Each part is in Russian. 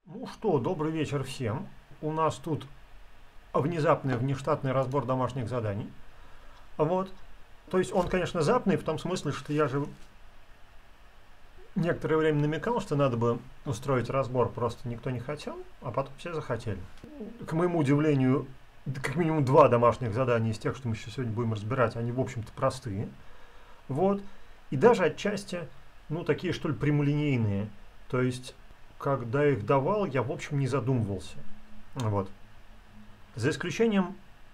Ну что, добрый вечер всем. У нас тут внезапный внештатный разбор домашних заданий. Вот. То есть он, конечно, запный в том смысле, что я же некоторое время намекал, что надо бы устроить разбор, просто никто не хотел, а потом все захотели. К моему удивлению, как минимум два домашних задания из тех, что мы еще сегодня будем разбирать, они, в общем-то, простые. Вот. И даже отчасти, ну, такие, что ли, прямолинейные. То есть когда их давал, я, в общем, не задумывался. Вот. За исключением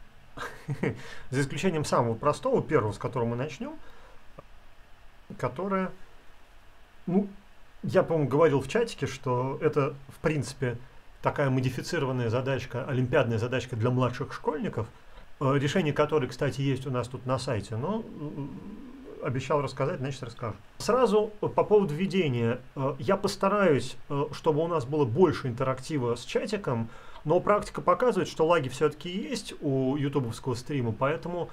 самого простого, первого, с которого мы начнем, которое, ну, я, по-моему, говорил в чатике, что это, в принципе, такая модифицированная задачка, олимпиадная задачка для младших школьников, решение которой, кстати, есть у нас тут на сайте, но обещал рассказать, значит расскажу. Сразу по поводу ведения. Я постараюсь, чтобы у нас было больше интерактива с чатиком, но практика показывает, что лаги все-таки есть у ютубовского стрима, поэтому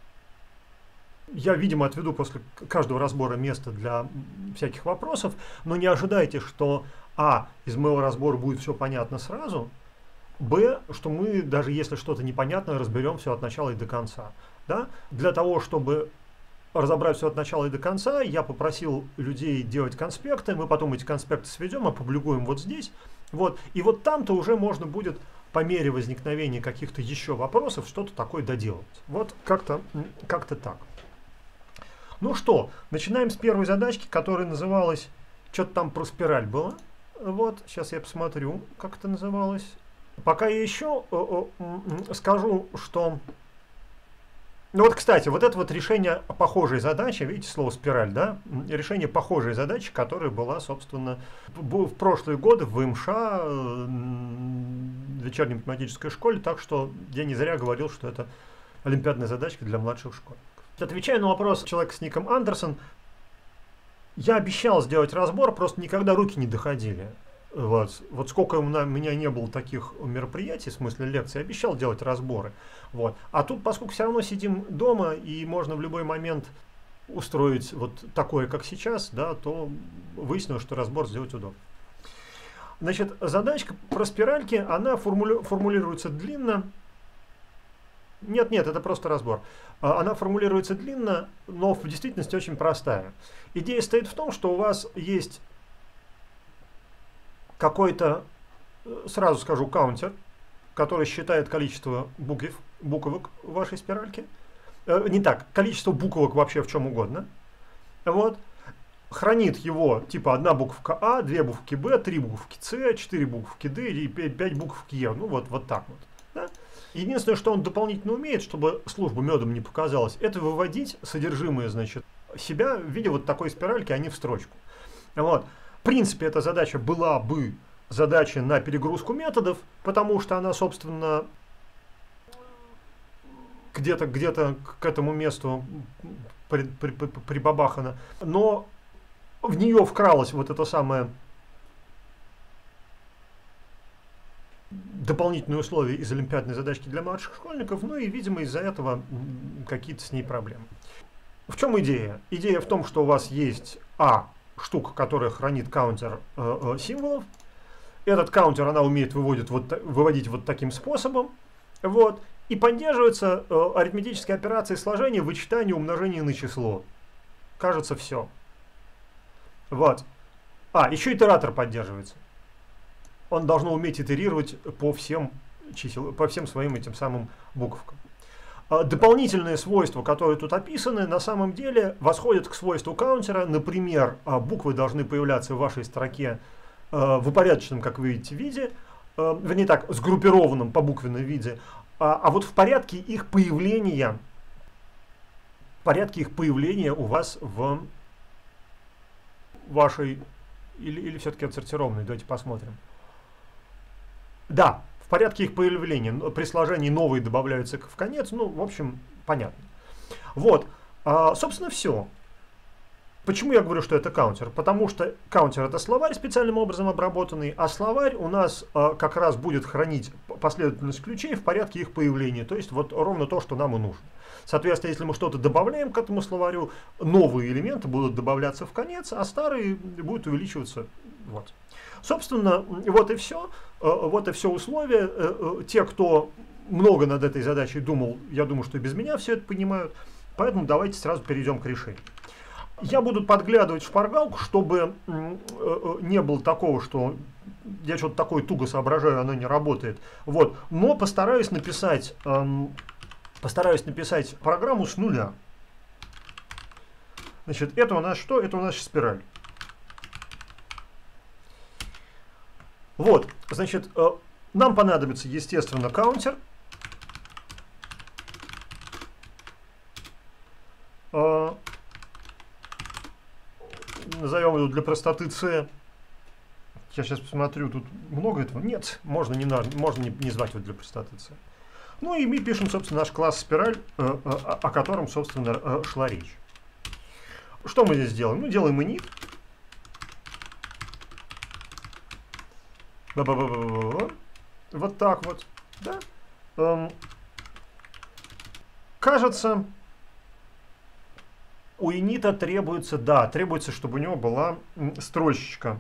я, видимо, отведу после каждого разбора место для всяких вопросов, но не ожидайте, что из моего разбора будет все понятно сразу, что мы, даже если что-то непонятно, разберем все от начала и до конца. Да? Для того, чтобы разобрать все от начала и до конца, я попросил людей делать конспекты, мы потом эти конспекты сведем, опубликуем вот здесь. Вот. И вот там-то уже можно будет по мере возникновения каких-то еще вопросов что-то такое доделать. Вот как-то так. Ну что, начинаем с первой задачки, которая называлась, что-то там про спираль было. Вот, сейчас я посмотрю, как это называлось. Пока я еще скажу, что... Ну вот, кстати, вот это вот решение похожей задачи, видите слово спираль, да? Решение похожей задачи, которая была, собственно, в прошлые годы в ВМШ, в вечерней математической школе, так что я не зря говорил, что это олимпиадная задачка для младших школьников. Отвечая на вопрос человека с ником Андерсон, я обещал сделать разбор, просто никогда руки не доходили. Вот сколько у меня не было таких мероприятий, в смысле лекций, я обещал делать разборы. Вот. А тут, поскольку все равно сидим дома и можно в любой момент устроить вот такое, как сейчас, да, то выяснилось, что разбор сделать удобно. Значит, задачка про спиральки, она формулируется длинно. Нет, это просто разбор. Она формулируется длинно, но в действительности очень простая. Идея стоит в том, что у вас есть какой-то, сразу скажу, каунтер, который считает количество буквок в вашей спиральке. Не так, количество буквок вообще в чем угодно. Вот. Хранит его типа одна буковка А, две буковки Б, три буковки С, четыре буковки Д и пять букв Е. Ну вот так вот. Да? Единственное, что он дополнительно умеет, чтобы служба медом не показалась, это выводить содержимое, значит, себя в виде вот такой спиральки, а не в строчку. Вот. В принципе, эта задача была бы задача на перегрузку методов, потому что она, собственно, где-то к этому месту прибабахана. Но в нее вкралось вот это самое дополнительные условия из олимпиадной задачки для младших школьников, ну и, видимо, из-за этого какие-то с ней проблемы. В чем идея? Идея в том, что у вас есть штука, которая хранит каунтер символов. Этот каунтер она умеет выводить вот таким способом. Вот. И поддерживается арифметические операции сложения, вычитания, умножения на число. Кажется, все. Вот. Еще итератор поддерживается. Он должен уметь итерировать по всем своим этим самым буковкам. Дополнительные свойства, которые тут описаны, на самом деле восходят к свойству каунтера. Например, буквы должны появляться в вашей строке в упорядоченном, как вы видите, виде, вернее так, сгруппированном по буквенном виде, а вот в порядке их появления у вас в вашей, или все-таки отсортированной, давайте посмотрим. Да. В порядке их появления, при сложении новые добавляются в конец, ну, в общем, понятно. Вот, собственно, все. Почему я говорю, что это каунтер? Потому что каунтер это словарь специальным образом обработанный, а словарь у нас как раз будет хранить последовательность ключей в порядке их появления, то есть вот ровно то, что нам и нужно. Соответственно, если мы что-то добавляем к этому словарю, новые элементы будут добавляться в конец, а старые будут увеличиваться Вот. Собственно, вот и все. Вот и все условия. Те, кто много над этой задачей думал, я думаю, что и без меня все это понимают. Поэтому давайте сразу перейдем к решению. Я буду подглядывать в шпаргалку, чтобы не было такого, что я что-то такое туго соображаю, оно не работает. Вот. Но постараюсь написать программу с нуля. Значит, это у нас что? Это у нас спираль. Вот, значит, нам понадобится, естественно, каунтер. Назовем его для простоты C. Я сейчас посмотрю, тут много этого. Нет, можно не звать его для простоты C. Ну и мы пишем, собственно, наш класс спираль, о котором, собственно, шла речь. Что мы здесь делаем? Ну, делаем init. Вот так вот. Да? Кажется, у инита требуется, чтобы у него была строчечка.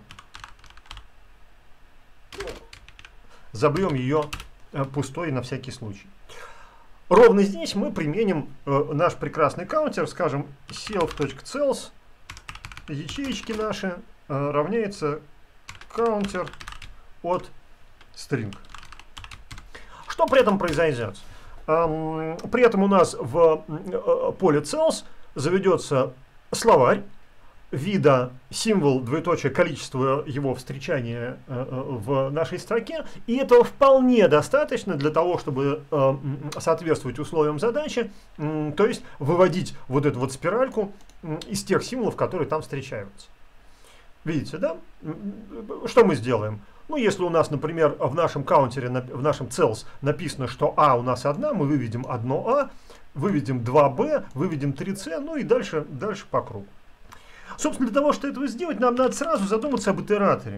Забьем ее пустой на всякий случай. Ровно здесь мы применим наш прекрасный каунтер, скажем, self.cels, ячеечки наши, равняется counter от string. Что при этом произойдет? При этом у нас в поле cels заведется словарь вида символ, двоеточие, количество его встречания в нашей строке. И этого вполне достаточно для того, чтобы соответствовать условиям задачи, то есть выводить вот эту вот спиральку из тех символов, которые там встречаются. Видите, да? Что мы сделаем? Ну, если у нас, например, в нашем каунтере, в нашем cels написано, что А у нас одна, мы выведем одно А, выведем 2b, выведем 3c, ну и дальше по кругу. Собственно, для того, чтобы этого сделать, нам надо сразу задуматься об итераторе.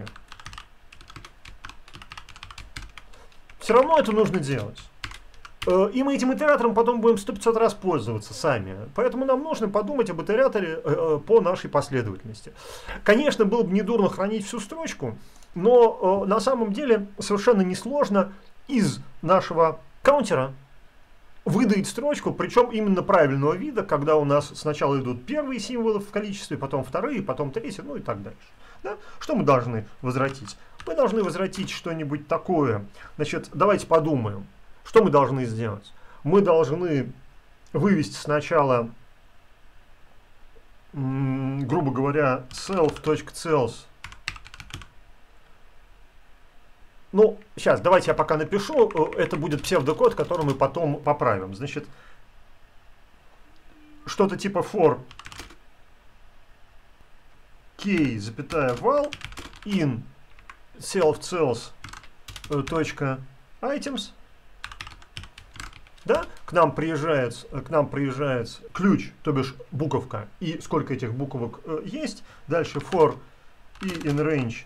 Все равно это нужно делать. И мы этим итератором потом будем 100-500 раз пользоваться сами. Поэтому нам нужно подумать об итераторе по нашей последовательности. Конечно, было бы недурно хранить всю строчку, но на самом деле совершенно несложно из нашего каунтера выдать строчку, причем именно правильного вида, когда у нас сначала идут первые символы в количестве, потом вторые, потом третьи, ну и так дальше. Да? Что мы должны возвратить? Мы должны возвратить что-нибудь такое. Значит, давайте подумаем. Что мы должны сделать? Мы должны вывести сначала, грубо говоря, self.cels. Ну, сейчас, давайте я пока напишу. Это будет псевдокод, который мы потом поправим. Значит, что-то типа for k, запятая val, in self.cels.items. Да? К нам приезжает ключ, то бишь буковка, и сколько этих буковок есть. Дальше for и in range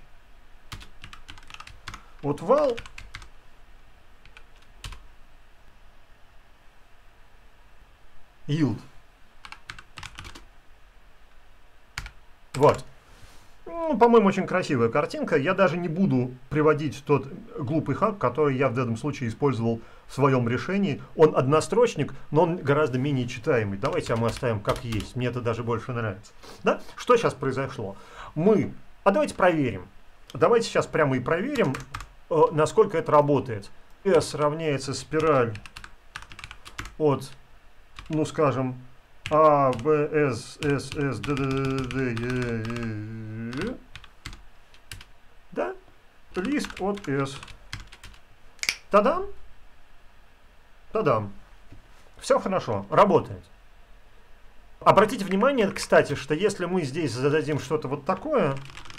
от val. Yield. Вот. Ну, по-моему, очень красивая картинка. Я даже не буду приводить тот глупый хак, который я в данном случае использовал в своем решении. Он однострочник, но он гораздо менее читаемый. Давайте мы оставим как есть. Мне это даже больше нравится. Да? Что сейчас произошло? Давайте проверим. Давайте сейчас прямо и проверим, насколько это работает. S равняется спираль от, ну скажем, A, B, S, S, S, D, D, D, D, D, да? Лист от S. Тадам! Тадам! Все хорошо, работает. Обратите внимание, кстати, что если мы здесь зададим что-то вот такое,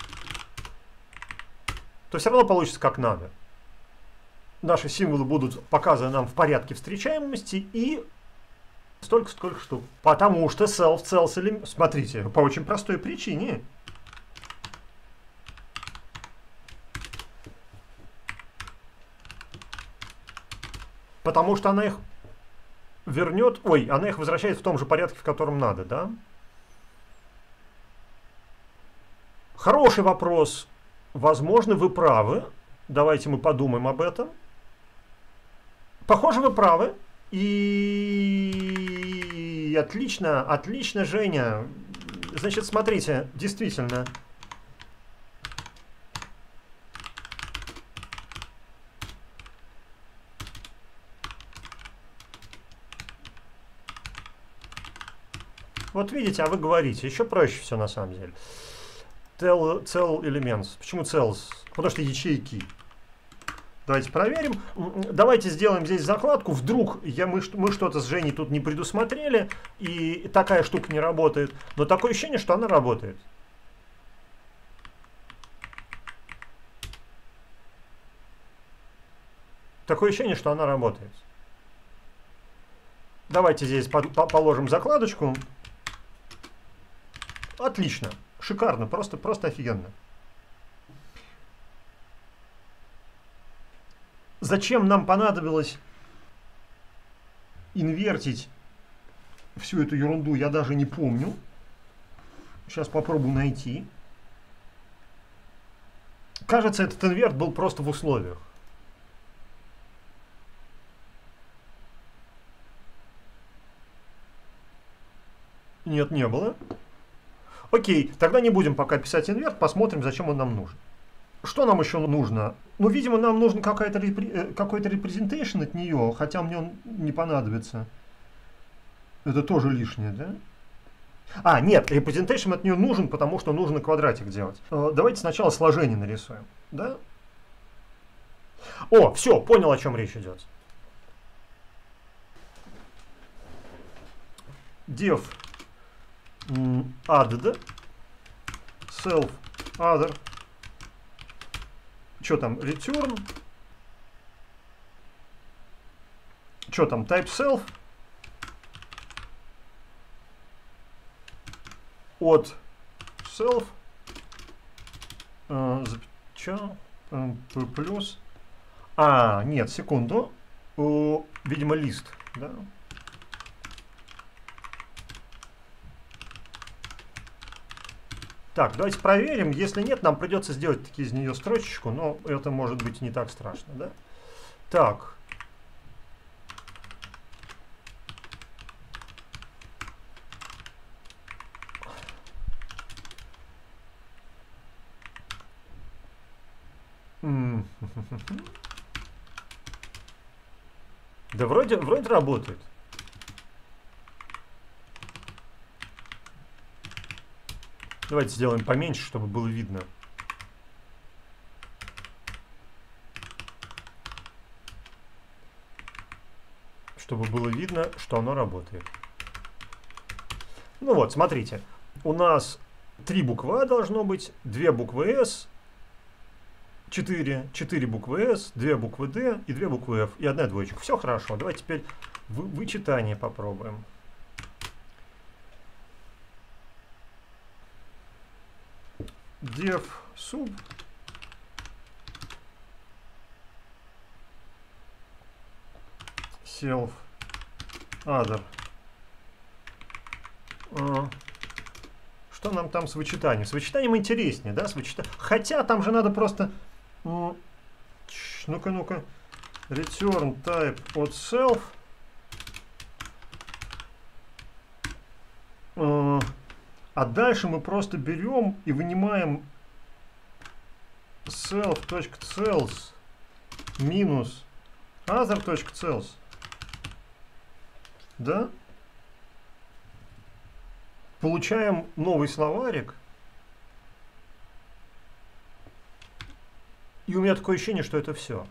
то все равно получится как надо. Наши символы будут показаны нам в порядке встречаемости и столько штук. Потому что self-cels элемент... Смотрите, по очень простой причине. Потому что она их вернет... она их возвращает в том же порядке, в котором надо, да? Хороший вопрос. Возможно, вы правы. Давайте мы подумаем об этом. Похоже, вы правы. И отлично, отлично, Женя. Значит, смотрите, действительно. Вот видите, а вы говорите. Еще проще все на самом деле. Cell elements. Почему cells? Потому что ячейки. Давайте проверим. Давайте сделаем здесь закладку. Вдруг мы что-то с Женей тут не предусмотрели, и такая штука не работает. Но такое ощущение, что она работает. Такое ощущение, что она работает. Давайте здесь положим закладочку. Отлично. Шикарно. Просто офигенно. Зачем нам понадобилось инвертить всю эту ерунду, я даже не помню. Сейчас попробую найти. Кажется, этот инверт был просто в условиях. Нет, не было. Окей, тогда не будем пока писать инверт, посмотрим, зачем он нам нужен. Что нам еще нужно? Ну, видимо, нам нужен какой-то representation от нее, хотя мне он не понадобится. Это тоже лишнее, да? А, нет, representation от нее нужен, потому что нужно квадратик делать. Давайте сначала сложение нарисуем, да? О, все, понял, о чем речь идет. Def added self other. Что там? Return. Что там? Type self. От self. Что? Плюс. А, нет, секунду. Видимо, лист. Да? Так, давайте проверим. Если нет, нам придется сделать таки из нее строчечку, но это может быть не так страшно, да? Так. Да вроде работает. Давайте сделаем поменьше, чтобы было видно. Чтобы было видно, что оно работает. Ну вот, смотрите. У нас 3 буквы А должно быть, 2 буквы С, 4 буквы С, 2 буквы Д и 2 буквы F и 1 двоечка. Все хорошо. Давайте теперь вычитание попробуем. Def sub self other. Что нам там с вычитанием? С вычитанием интереснее, да? Хотя там же надо просто... Ну-ка, ну-ка. Return type от self. А дальше мы просто берем и вынимаем self.cells минус other.cells. Да? Получаем новый словарик. И у меня такое ощущение, что это все.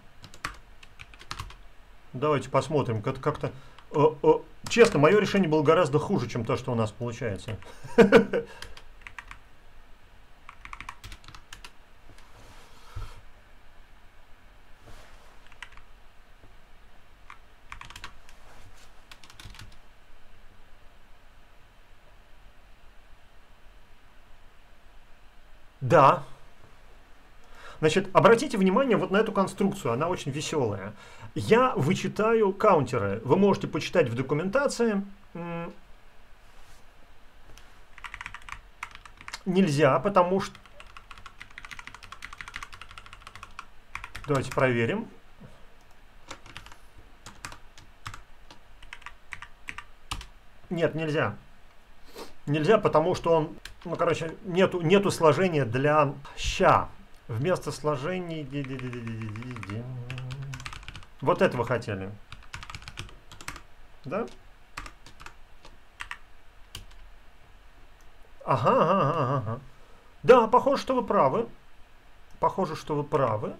Давайте посмотрим. Как-то... Честно, мое решение было гораздо хуже, чем то, что у нас получается. Да. Значит, обратите внимание вот на эту конструкцию, она очень веселая. Я вычитаю каунтеры. Вы можете почитать в документации. Нельзя, потому что... Давайте проверим. Нет, нельзя. Нельзя, потому что он, ну, короче, нету сложения для ща. Вместо сложений... Вот это вы хотели. Да? Ага. Да, похоже, что вы правы. Похоже, что вы правы.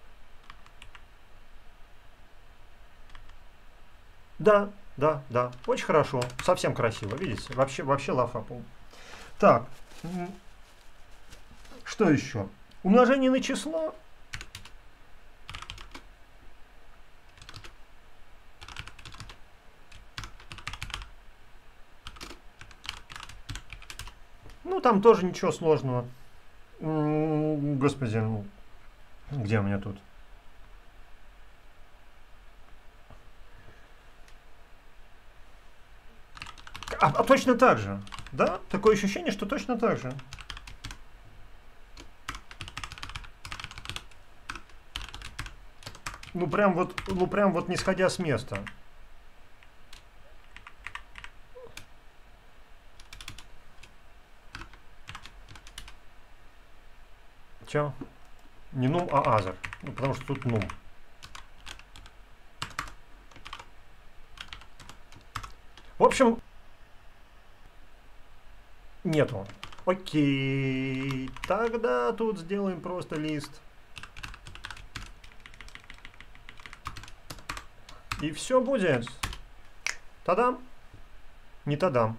Да. Очень хорошо. Совсем красиво. Видите? Вообще лафа. Так. Что еще? Умножение на число. Ну, там тоже ничего сложного. Господи, ну, где у меня тут? А точно так же. Да? Такое ощущение, что точно так же. Ну прям вот не сходя с места. Чё? Не нум, а азер. Ну, потому что тут нум. В общем, нету. Окей. Тогда тут сделаем просто лист. И все будет. Тадам. Не тадам.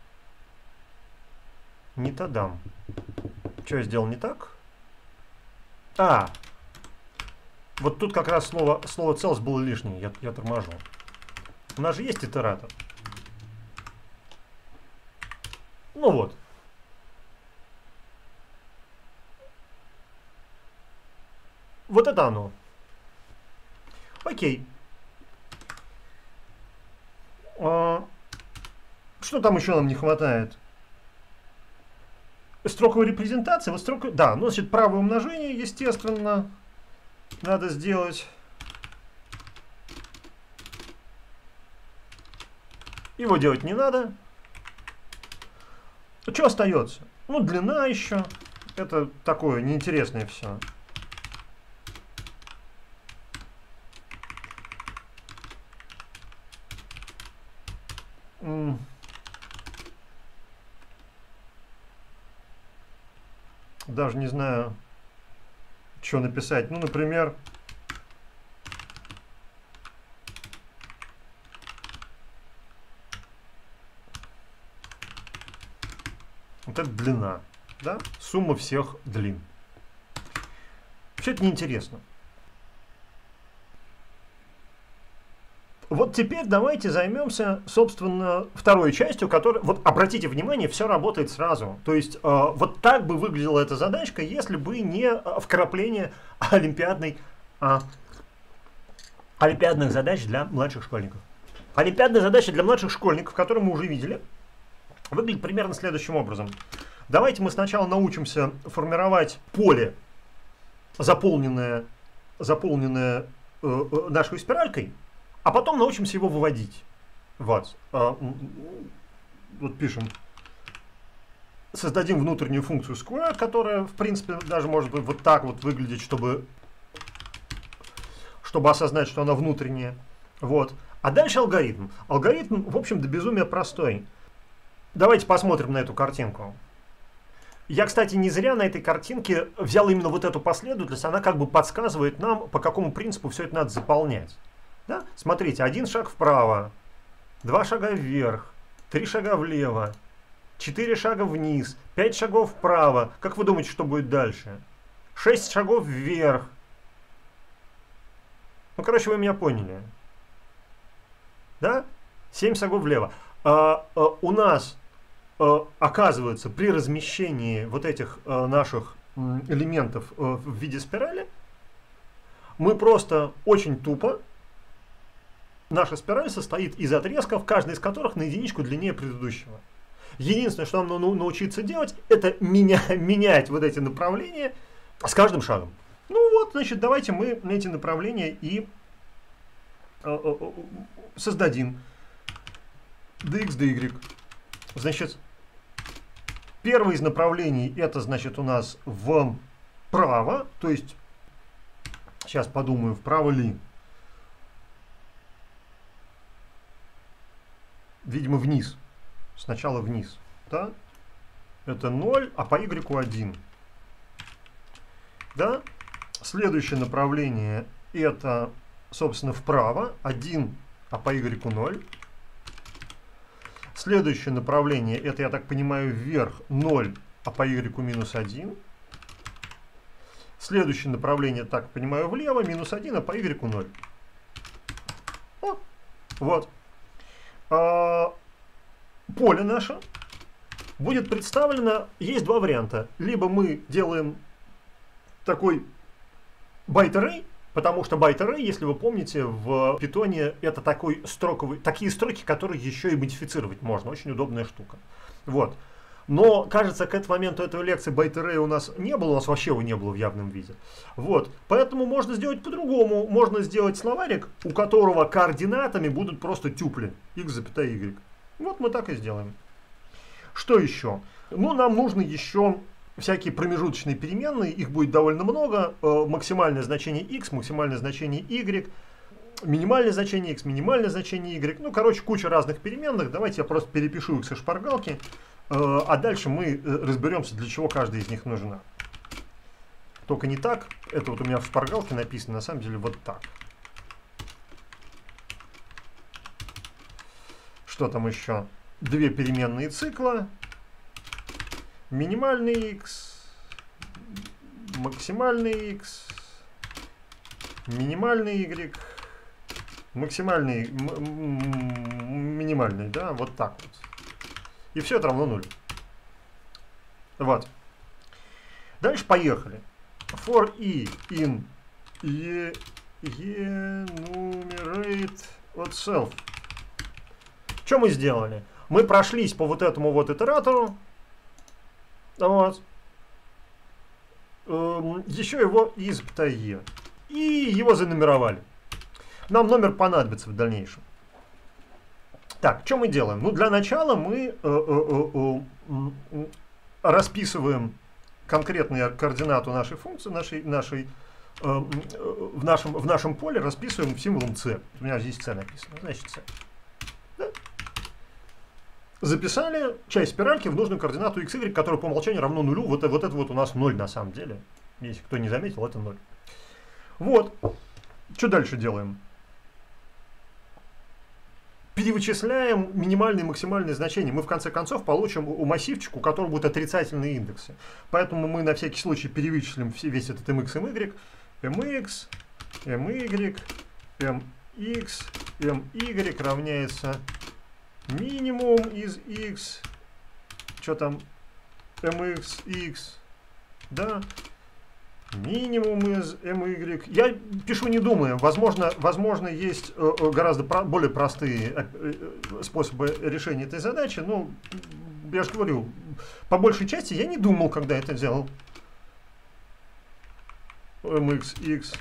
Не тадам. Что я сделал не так? А. Вот тут как раз слово целс было лишнее. Я торможу. У нас же есть итератор. Ну вот. Вот это оно. Окей. Что там еще нам не хватает? Строковая репрезентация. Вот строка... Да, ну, значит, правое умножение, естественно, надо сделать. Его делать не надо. Что остается? Ну, длина еще. Это такое неинтересное все. Даже не знаю, что написать. Ну, например, вот это длина, да? Сумма всех длин. Вообще это неинтересно. Вот теперь давайте займемся, собственно, второй частью, которая... Вот обратите внимание, все работает сразу. То есть вот так бы выглядела эта задачка, если бы не вкрапление олимпиадных задач для младших школьников. Олимпиадная задача для младших школьников, которую мы уже видели, выглядит примерно следующим образом. Давайте мы сначала научимся формировать поле, заполненное нашей спиралькой, а потом научимся его выводить. Вот. Вот пишем. Создадим внутреннюю функцию square, которая, в принципе, даже может быть вот так вот выглядеть, чтобы осознать, что она внутренняя. Вот. А дальше алгоритм. Алгоритм, в общем, до безумия простой. Давайте посмотрим на эту картинку. Я, кстати, не зря на этой картинке взял именно вот эту последовательность. Она как бы подсказывает нам, по какому принципу все это надо заполнять. Да? Смотрите, 1 шаг вправо, 2 шага вверх, 3 шага влево, 4 шага вниз, 5 шагов вправо. Как вы думаете, что будет дальше? 6 шагов вверх. Ну, короче, вы меня поняли. Да? 7 шагов влево. У нас, оказывается, при размещении вот этих наших элементов в виде спирали, мы просто очень тупо... Наша спираль состоит из отрезков, каждый из которых на единичку длиннее предыдущего. Единственное, что нам нужно научиться делать, это менять вот эти направления с каждым шагом. Ну вот, значит, давайте мы эти направления и создадим. dx, dy. Значит, первое из направлений это, значит, у нас вправо, то есть, сейчас подумаю, вправо ли? Видимо, вниз. Сначала вниз. Да? Это 0, а по y 1. Да? Следующее направление это, собственно, вправо. 1, а по y 0. Следующее направление это, я так понимаю, вверх 0, а по y минус 1. Следующее направление, так понимаю, влево, минус 1, а по y 0. О, вот. Поле наше будет представлено, есть два варианта. Либо мы делаем такой байт-аррей, потому что байт-аррей, если вы помните, в Python это такой строковый, такие строки, которые еще и модифицировать можно. Очень удобная штука. Вот. Но, кажется, к этому моменту этой лекции байт-аррея у нас не было, у нас вообще его не было в явном виде. Вот. Поэтому можно сделать по-другому. Можно сделать словарик, у которого координатами будут просто тюпли x, y. Вот мы так и сделаем. Что еще? Ну, нам нужно еще всякие промежуточные переменные, их будет довольно много. Максимальное значение x, максимальное значение y, минимальное значение x, минимальное значение y. Ну, короче, куча разных переменных. Давайте я просто перепишу их со шпаргалки, а дальше мы разберемся, для чего каждая из них нужна. Только не так. Это вот у меня в шпаргалке написано, на самом деле вот так. Что там еще? Две переменные цикла. Минимальный x, максимальный x, минимальный y, максимальный, минимальный, да, вот так вот. И все это равно 0. Вот. Дальше поехали. For e in enumerate от self. Что мы сделали? Мы прошлись по вот этому вот итератору. Вот. Еще его из.e. И его занумеровали. Нам номер понадобится в дальнейшем. Так, что мы делаем? Ну, для начала мы расписываем конкретные координату нашей функции, в нашем поле расписываем символом c. У меня здесь c написано, значит c. Да? Записали часть спиральки в нужную координату x, y, которая по умолчанию равно нулю. Вот это вот у нас 0 на самом деле. Если кто не заметил, это 0. Вот. Что дальше делаем? Перевычисляем минимальные и максимальные значения. Мы в конце концов получим у массивчика, у которого будут отрицательные индексы. Поэтому мы на всякий случай перевычислим весь этот mx, my, mx, my, mx, my равняется минимум из x, что там, mx, x, да, минимум из my. Я пишу не думая, возможно есть гораздо более простые способы решения этой задачи, но я же говорю, по большей части я не думал, когда это делал. mx, x,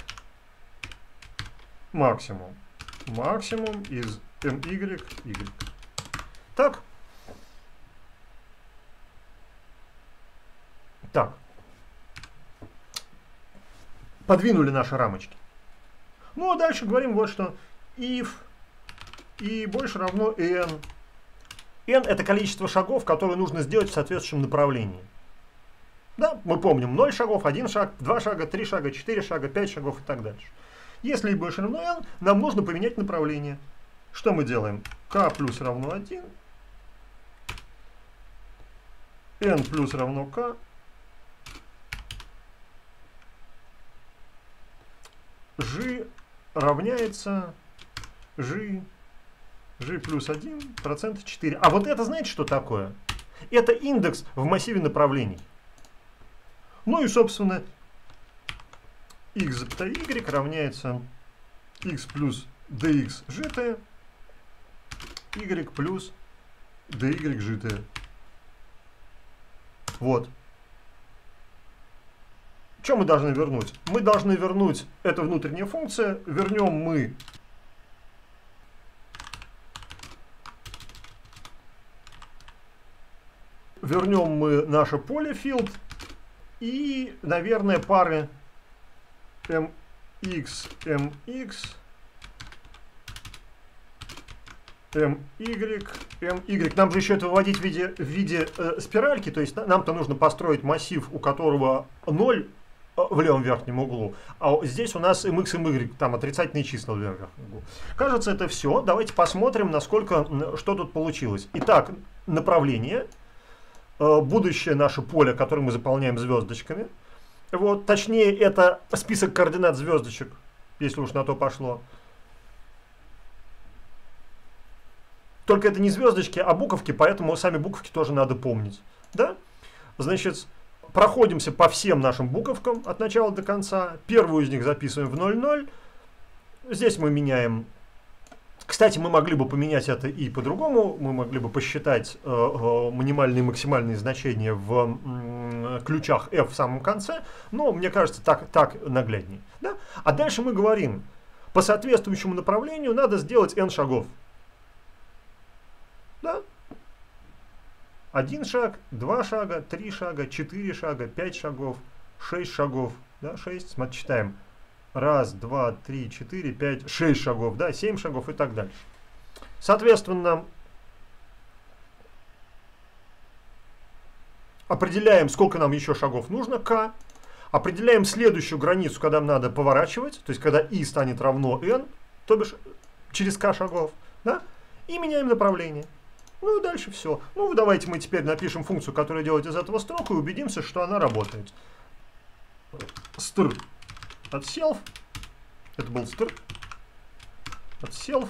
максимум из my, y. Так. Так. Подвинули наши рамочки. Ну, а дальше говорим вот что. If и больше равно n. n это количество шагов, которые нужно сделать в соответствующем направлении. Да, мы помним 0 шагов, 1 шаг, 2 шага, 3 шага, 4 шага, 5 шагов и так дальше. Если и больше равно n, нам нужно поменять направление. Что мы делаем? k плюс равно 1. n плюс равно k. G равняется G плюс 1 процент 4. А вот это знаете, что такое? Это индекс в массиве направлений. Ну и, собственно, x запятая y равняется x плюс dx житое, y плюс dy житое. Вот. Что мы должны вернуть? Мы должны вернуть, это внутренняя функция, вернем мы наше поле field и, наверное, пары mx, mx, my. Нам же еще это выводить в виде спиральки, то есть нам-то нужно построить массив, у которого 0 в левом верхнем углу, а здесь у нас mx и my, там отрицательные числа в левом верхнем углу. Кажется, это все. Давайте посмотрим, что тут получилось. Итак, направление, будущее наше поле, которое мы заполняем звездочками. Вот, точнее, это список координат звездочек, если уж на то пошло. Только это не звездочки, а буковки, поэтому сами буковки тоже надо помнить. Да? Значит, проходимся по всем нашим буковкам от начала до конца. Первую из них записываем в 0,0. Здесь мы меняем... Кстати, мы могли бы поменять это и по-другому. Мы могли бы посчитать минимальные и максимальные значения в ключах f в самом конце. Но мне кажется, так нагляднее. Да? А дальше мы говорим, по соответствующему направлению надо сделать n шагов. Да? 1 шаг, 2 шага, 3 шага, 4 шага, 5 шагов, 6 шагов. Да, 6, смотри, читаем. 1, 2, 3, 4, 5, 6 шагов, да, 7 шагов и так дальше. Соответственно, определяем, сколько нам еще шагов нужно, k. Определяем следующую границу, когда нам надо поворачивать, то есть когда i станет равно n, то бишь через k шагов, да, и меняем направление. Ну и дальше все. Ну давайте мы теперь напишем функцию, которая делает из этого строку, и убедимся, что она работает. Str от self. Это был str от self.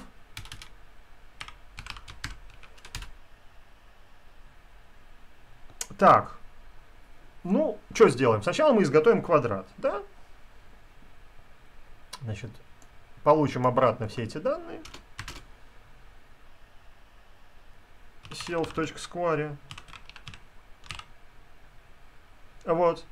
Так. Ну, что сделаем? Сначала мы изготовим квадрат, да? Значит, получим обратно все эти данные. self.square. Вот.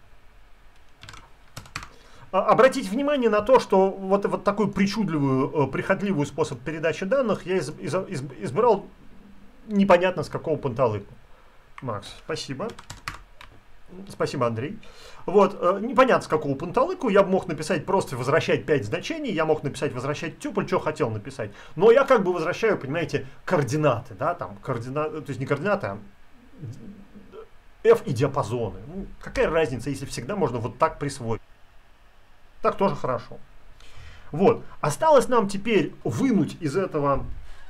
Обратите внимание на то, что вот такую причудливую, прихотливую способ передачи данных я избрал непонятно с какого панталыку. Макс, спасибо. Спасибо, Андрей. Вот, непонятно с какого панталыку, я мог написать просто возвращать 5 значений, я мог написать возвращать тюпль, что хотел написать. Но я как бы возвращаю, понимаете, координаты, да, там, координаты, то есть не координаты, а f и диапазоны. Ну, какая разница, если всегда можно вот так присвоить. Так тоже хорошо. Вот, осталось нам теперь вынуть из этого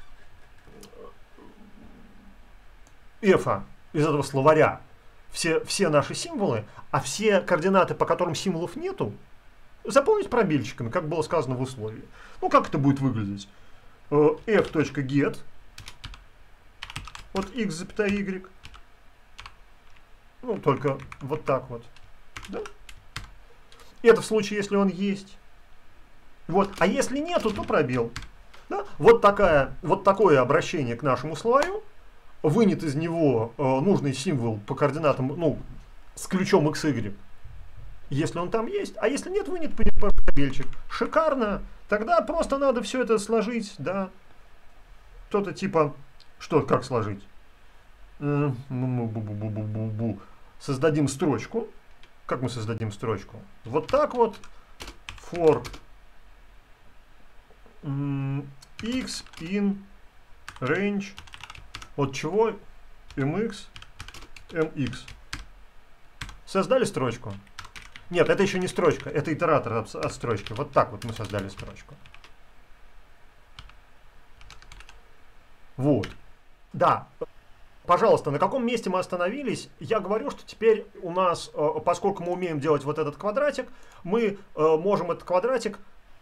f, из этого словаря, все наши символы, а все координаты, по которым символов нету, заполнить пробельчиками, как было сказано в условии. Ну, как это будет выглядеть? f.get от x_y. Ну, только вот так вот. Да? Это в случае, если он есть. Вот. А если нету, то пробел. Да? Вот такое обращение к нашему словарю. Вынет из него нужный символ по координатам, ну, с ключом xy, если он там есть, а если нет, вынет пробельчик. Шикарно. Тогда просто надо все это сложить, да. Что-то типа, как сложить? Создадим строчку. Как мы создадим строчку? Вот так вот. For x in range от чего? mx, mx. Создали строчку. Нет, это еще не строчка, это итератор от строчки. Вот так вот мы создали строчку. Вот. Да. Пожалуйста, на каком месте мы остановились? Я говорю, что теперь у нас, поскольку мы умеем делать вот этот квадратик, мы можем этот квадратик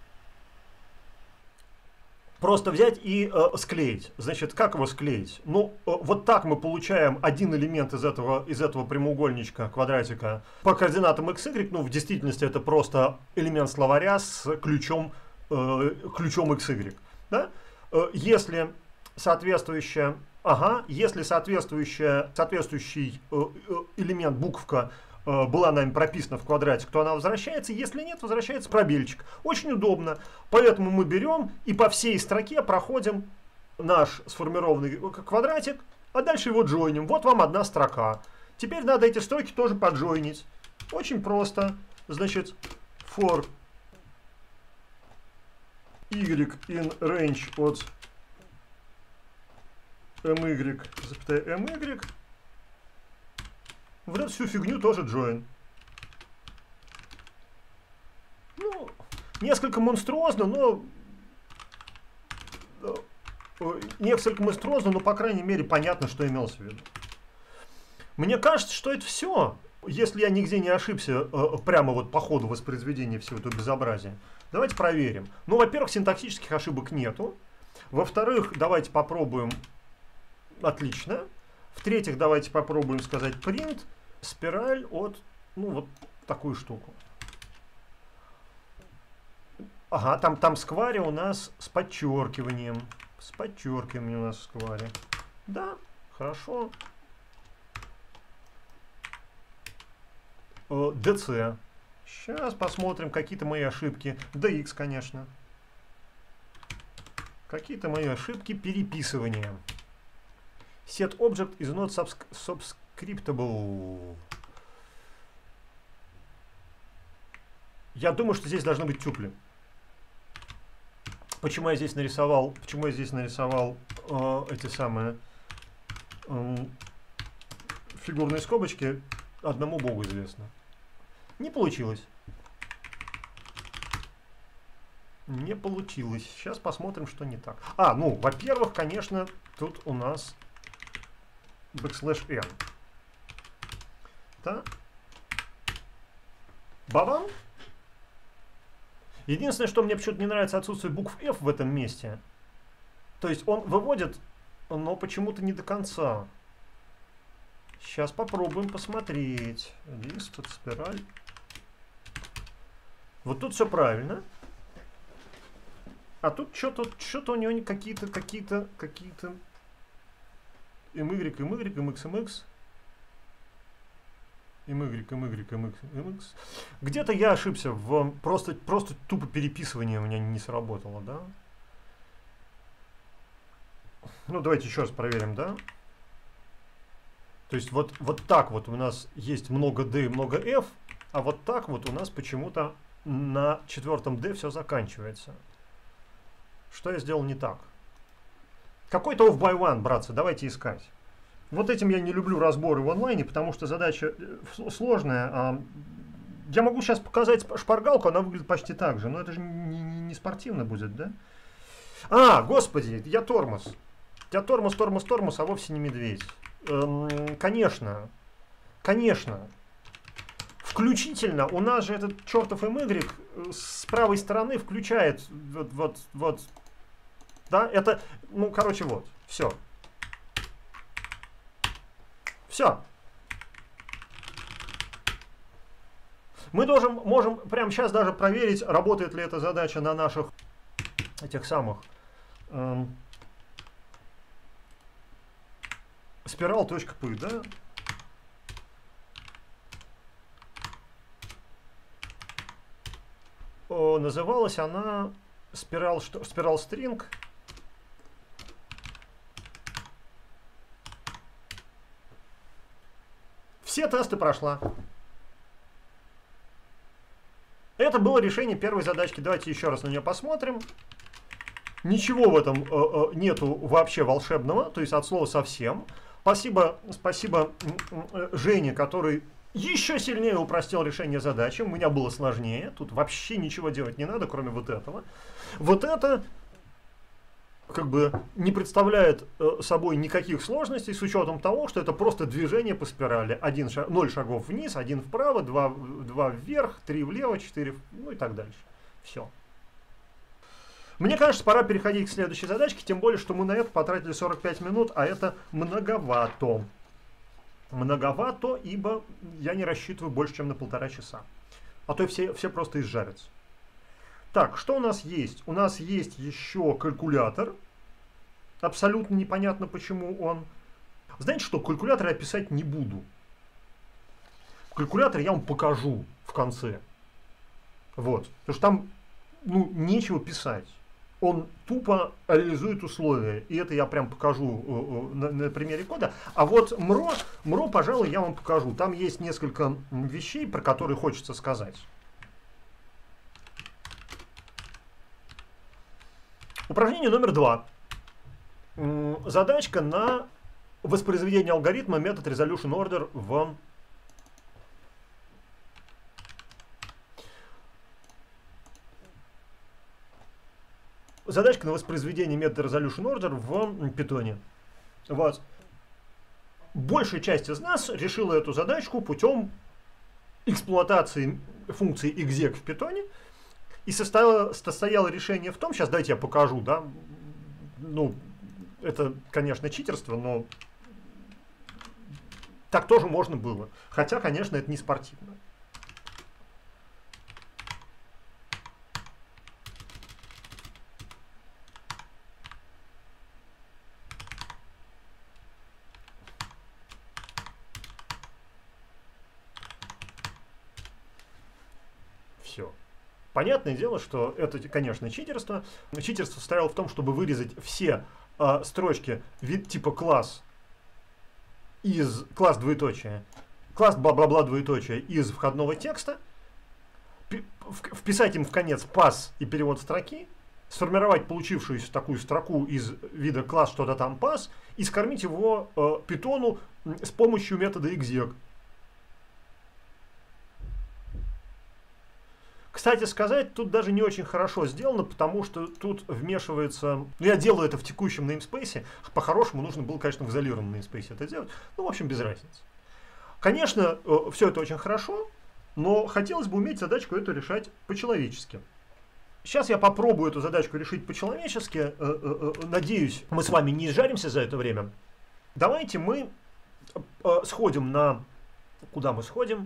просто взять и склеить. Значит, как его склеить? Ну, вот так мы получаем один элемент из этого прямоугольничка, квадратика, по координатам x, y. Ну, в действительности это просто элемент словаря с ключом x, y. Да? Если соответствующий элемент, буковка, была нами прописана в квадратик, то она возвращается. Если нет, возвращается пробельчик. Очень удобно. Поэтому мы берем и по всей строке проходим наш сформированный квадратик, а дальше его джойним. Вот вам одна строка. Теперь надо эти строки тоже поджойнить. Очень просто. Значит, for y in range от my, my. Вот эту всю фигню тоже join. Ну, несколько монструозно, но... Несколько монструозно, но, по крайней мере, понятно, что имелось в виду. Мне кажется, что это все. Если я нигде не ошибся прямо вот по ходу воспроизведения всего этого безобразия. Давайте проверим. Ну, во-первых, синтаксических ошибок нету. Во-вторых, давайте попробуем. Отлично. В-третьих, давайте попробуем сказать print спираль от, ну, вот такую штуку. Ага, там сквари у нас с подчеркиванием. С подчеркиванием у нас сквари. Да, хорошо. DC. Сейчас посмотрим какие-то мои ошибки. DX, конечно. Какие-то мои ошибки переписывания. Set object is not subscriptable. Я думаю, что здесь должны быть тюпли. Почему я здесь нарисовал эти самые фигурные скобочки, одному богу известно. Не получилось. Не получилось. Сейчас посмотрим, что не так. Ну, во-первых, конечно, тут у нас \n. Да? Бабам. Единственное, что мне почему-то не нравится, отсутствие букв F в этом месте. То есть он выводит, но почему-то не до конца. Сейчас попробуем посмотреть. Лист, тут спираль. Вот тут все правильно. А тут что-то у него какие-то MY, MX. MX. Где-то я ошибся, просто тупо переписывание у меня не сработало, да? Ну, давайте еще раз проверим, да? То есть вот так вот у нас есть много D и много F, а вот так вот у нас почему-то на четвертом D все заканчивается. Что я сделал не так? Какой-то off by one, братцы, давайте искать. Вот этим я не люблю разборы в онлайне, потому что задача сложная. Я могу сейчас показать шпаргалку, она выглядит почти так же, но это же не спортивно будет, да? Господи, я тормоз. Я тормоз, а вовсе не медведь. Конечно. Включительно, у нас же этот чертов MY с правой стороны включает вот. Да, это, ну, короче, вот, все. Все. Мы можем прямо сейчас даже проверить, работает ли эта задача на наших этих самых spiral.py, да? Называлась она спирал string. Все тесты прошла. Это было решение первой задачки. Давайте еще раз на нее посмотрим. Ничего в этом нету вообще волшебного, то есть от слова совсем. Спасибо Жене, который еще сильнее упростил решение задачи. У меня было сложнее. Тут вообще ничего делать не надо, кроме вот этого. Вот это как бы не представляет собой никаких сложностей с учетом того, что это просто движение по спирали. 0 шагов вниз, 1 вправо, 2 вверх, 3 влево, 4, ну и так дальше. Все. Мне кажется, пора переходить к следующей задачке, тем более, что мы на это потратили 45 минут, а это многовато. Многовато, ибо я не рассчитываю больше, чем на 1,5 часа. А то все просто изжарятся. Так, что у нас есть? У нас есть еще калькулятор. Абсолютно непонятно, почему он... Знаете что, калькулятор я писать не буду. В калькуляторе я вам покажу в конце. Вот. Потому что там нечего писать. Он тупо реализует условия. И это я прям покажу на примере кода. А вот МРО, пожалуй, я вам покажу. Там есть несколько вещей, про которые хочется сказать. Упражнение номер 2. Задачка на воспроизведение алгоритма метод resolution order в задачка на воспроизведение метода resolution order в Python. Вот. Большая часть из нас решила эту задачку путем эксплуатации функции exec в Python. И состояло решение в том, сейчас дайте я покажу, да, это, конечно, читерство, но так тоже можно было. Хотя, конечно, это не спортивно. Все. Понятное дело, что это, конечно, читерство. Читерство состояло в том, чтобы вырезать все строчки типа класс из класс двоеточие, класс бла-бла-бла двоеточие из входного текста, вписать им в конец пас и перевод строки, сформировать получившуюся такую строку из вида класс что-то там пас и скормить его питону с помощью метода exec. Кстати сказать, тут даже не очень хорошо сделано, потому что тут вмешивается... я делаю это в текущем namespace. По-хорошему нужно было, конечно, в изолированном namespace это делать. В общем, без разницы. Конечно, все это очень хорошо, но хотелось бы уметь задачку эту решать по-человечески. Сейчас я попробую эту задачку решить по-человечески. Надеюсь, мы с вами не изжаримся за это время. Давайте мы сходим на... Куда мы сходим?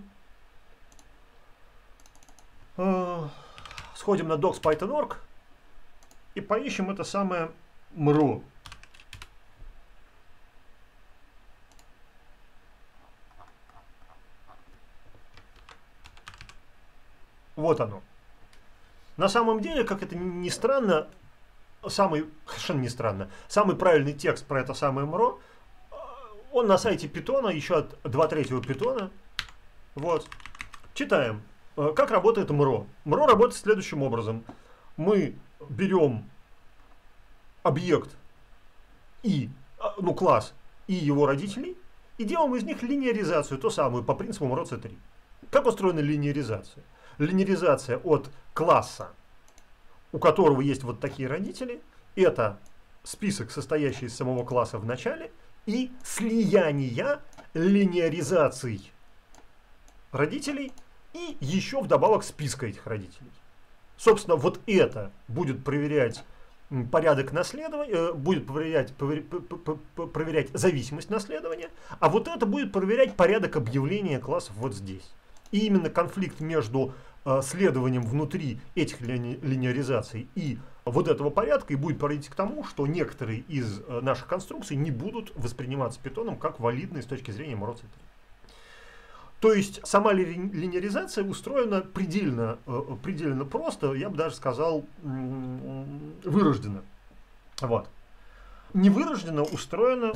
Сходим на docs.python.org и поищем это самое МРО. Вот оно. На самом деле, как это ни странно, совершенно не странно, самый правильный текст про это самое МРО, он на сайте Python, еще от 2/3 Python. Вот. Читаем. Как работает МРО? МРО работает следующим образом. Мы берем объект класс и его родителей и делаем из них линеаризацию, то самую по принципу МРО C3. Как устроена линеаризация? Линеаризация от класса, у которого есть вот такие родители, это список, состоящий из самого класса в начале, и слияние линеаризаций родителей и еще вдобавок списка этих родителей. Собственно, вот это будет проверять порядок наследования, будет проверять зависимость наследования, а вот это будет проверять порядок объявления классов вот здесь. И именно конфликт между следованием внутри этих линеаризаций и вот этого порядка и будет приводить к тому, что некоторые из наших конструкций не будут восприниматься питоном как валидные с точки зрения МРО C3. То есть сама линеаризация устроена предельно просто, я бы даже сказал, вырожденно. Вот. Невырожденно устроена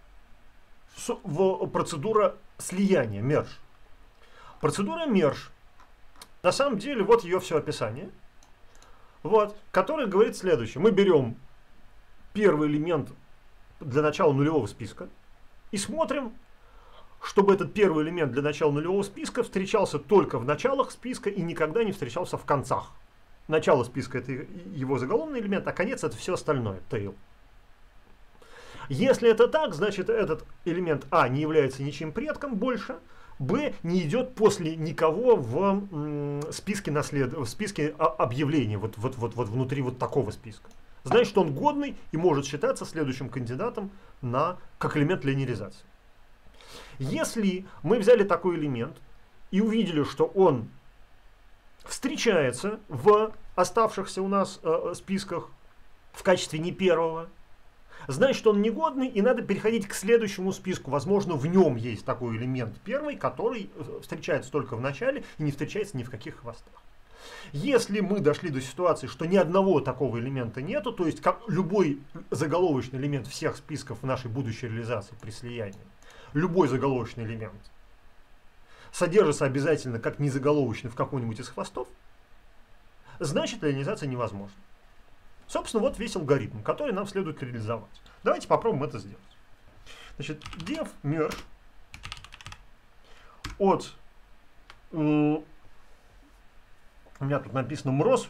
процедура слияния, мерж. Процедура мерж, на самом деле, вот ее все описание, вот, которое говорит следующее. Мы берем первый элемент для начала нулевого списка и смотрим, чтобы этот первый элемент для начала нулевого списка встречался только в началах списка и никогда не встречался в концах. Начало списка — это его заголовный элемент, а конец — это все остальное, tail. Если это так, значит этот элемент А не является ничьим предком больше, Б не идет после никого в списке объявлений, вот внутри вот такого списка. Значит, что он годный и может считаться следующим кандидатом как элемент линеаризации. Если мы взяли такой элемент и увидели, что он встречается в оставшихся у нас списках в качестве не первого, значит он негодный, и надо переходить к следующему списку. Возможно, в нем есть такой элемент первый, который встречается только в начале и не встречается ни в каких хвостах. Если мы дошли до ситуации, что ни одного такого элемента нету, то есть как любой заголовочный элемент всех списков в нашей будущей реализации при слиянии, любой заголовочный элемент содержится обязательно как незаголовочный в каком-нибудь из хвостов, значит линеаризация невозможна. Собственно, вот весь алгоритм, который нам следует реализовать. Давайте попробуем это сделать. Значит, def merge от... у меня тут написано mroz.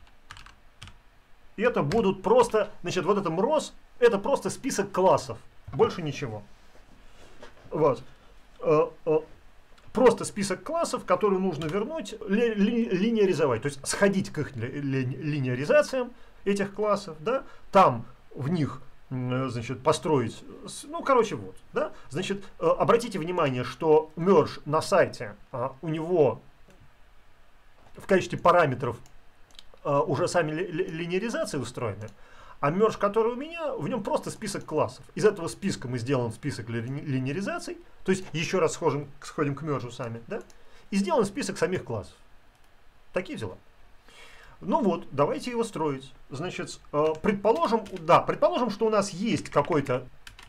И это будут просто... Значит, вот это mroz, это просто список классов. Больше ничего. Вот. Просто список классов, которые нужно вернуть, линеаризовать. То есть сходить к их линеаризациям этих классов, да, там в них, значит, построить, ну, короче, вот, да, значит, обратите внимание, что merge на сайте, у него в качестве параметров уже сами линеаризации устроены, а merge, который у меня, в нем просто список классов. Из этого списка мы сделаем список линеаризаций, то есть еще раз сходим к merge сами, да, и сделаем список самих классов. Такие дела. Ну вот, давайте его строить. Значит, предположим, что у нас есть какой-то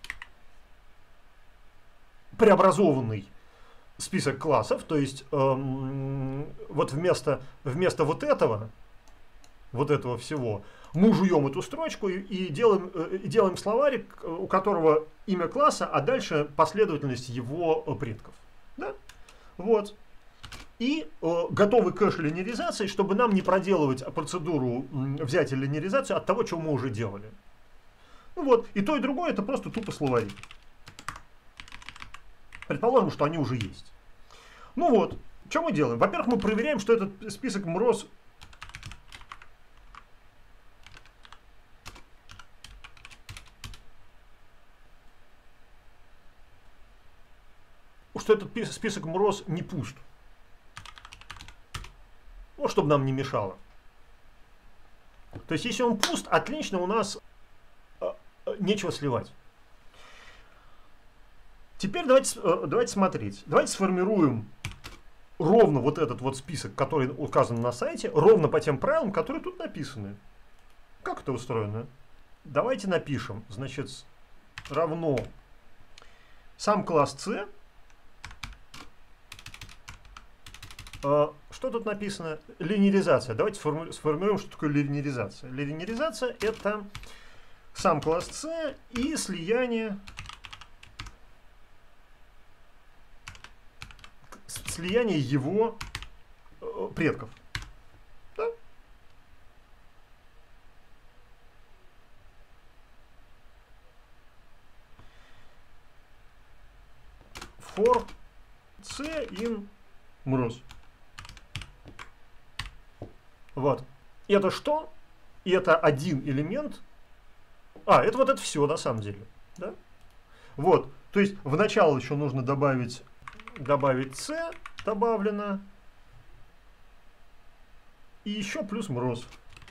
преобразованный список классов, то есть вот вместо вот этого всего мы жуем эту строчку и делаем словарик, у которого имя класса, а дальше последовательность его предков. Да? Вот. И готовый кэш линеаризации, чтобы нам не проделывать процедуру взятия линеаризации от того, чего мы уже делали. Ну вот, и то, и другое это просто тупо словари. Предположим, что они уже есть. Ну вот, что мы делаем? Во-первых, мы проверяем, что этот список mroz не пуст. Ну, чтобы нам не мешало. То есть, если он пуст, отлично, у нас нечего сливать. Теперь давайте смотреть. Давайте сформируем ровно вот этот вот список, который указан на сайте, ровно по тем правилам, которые тут написаны. Как это устроено? Давайте напишем, значит, равно сам класс C. Что тут написано? Линеаризация. Давайте сформируем, что такое линеаризация. Линеаризация это сам класс C и слияние его предков. Да? For C in mroz. Вот. Это что? И это один элемент. Это вот это все на самом деле. Да? Вот. То есть в начало еще нужно добавить C, добавлено. И еще плюс mroz.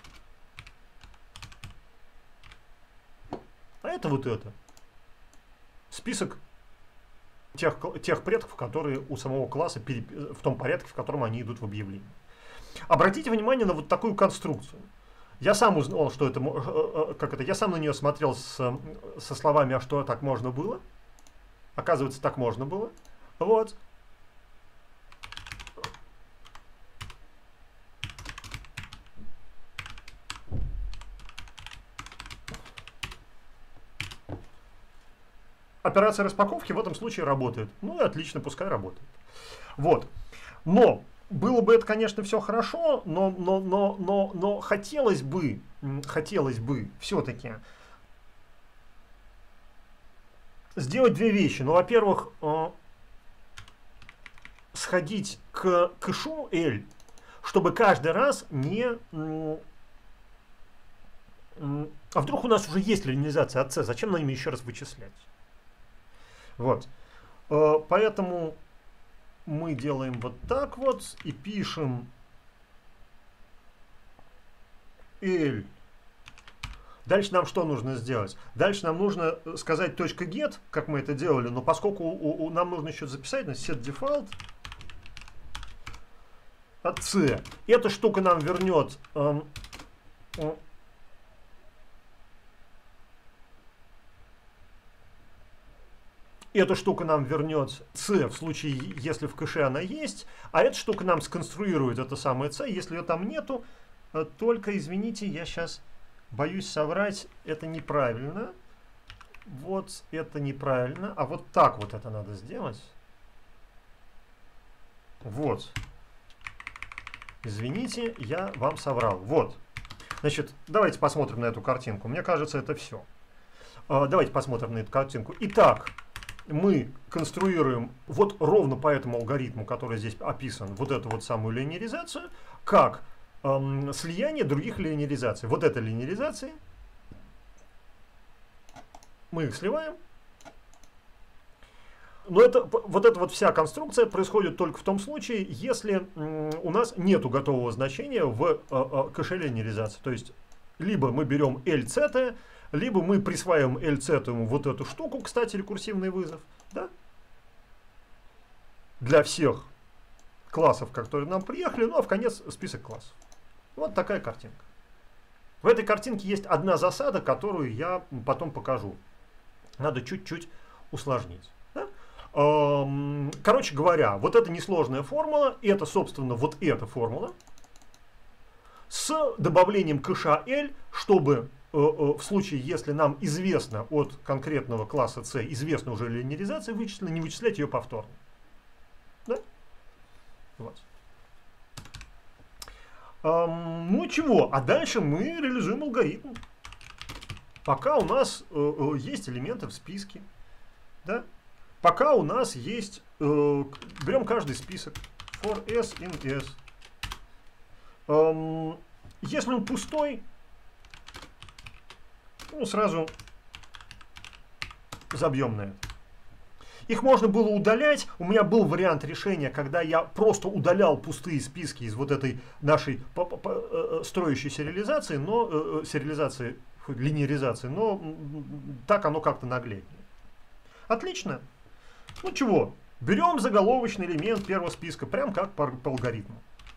А это вот это. Список тех предков, которые у самого класса в том порядке, в котором они идут в объявлении. Обратите внимание на вот такую конструкцию. Я сам узнал, что это, я сам на нее смотрел со словами, а что так можно было. Оказывается, так можно было. Вот. Операция распаковки в этом случае работает. Ну и отлично, пускай работает. Вот. Но было бы это, конечно, все хорошо, но хотелось бы все-таки сделать две вещи. Ну, во-первых, сходить к кэшу L, чтобы каждый раз не... А вдруг у нас уже есть линеаризация от C, зачем на ними еще раз вычислять? Вот. Поэтому мы делаем вот так вот и пишем L Дальше нам что нужно сделать? Дальше нам нужно сказать .get, как мы это делали, но поскольку нам нужно еще записать, set default от c. Эта штука нам вернет эта штука нам вернет c в случае, если в кэше она есть, а эта штука нам сконструирует это самое c, если ее там нету. Только, извините, я сейчас боюсь соврать, это неправильно. Вот это неправильно. А вот так вот это надо сделать. Вот. Извините, я вам соврал. Вот. Значит, давайте посмотрим на эту картинку. Мне кажется, это все. Давайте посмотрим на эту картинку. Итак, мы конструируем вот ровно по этому алгоритму, который здесь описан, вот эту вот самую линеаризацию, как слияние других линеаризаций. Вот это линеаризации. Мы их сливаем. Но вот эта вот вся конструкция происходит только в том случае, если у нас нету готового значения в кэше линеаризации. То есть, либо мы берем LZ, либо мы присваиваем LZ ему вот эту штуку, кстати, рекурсивный вызов, да? Для всех классов, которые нам приехали, ну а в конец список классов. Вот такая картинка. В этой картинке есть одна засада, которую я потом покажу. Надо чуть-чуть усложнить. Да? Короче говоря, вот эта несложная формула, это, собственно, вот эта формула с добавлением кэша L, чтобы в случае, если нам известно от конкретного класса C, известна уже линеаризация вычислена, не вычислять ее повторно. Да? Вот. Ну чего, а дальше мы реализуем алгоритм. Пока у нас есть элементы в списке, да? Пока у нас есть, берем каждый список, for s in s. Если он пустой, ну, сразу забьем на это. Их можно было удалять. У меня был вариант решения, когда я просто удалял пустые списки из вот этой нашей строящейся реализации, но линеаризации, но так оно как-то нагляднее. Отлично. Ну чего, берем заголовочный элемент первого списка, прям как по алгоритму.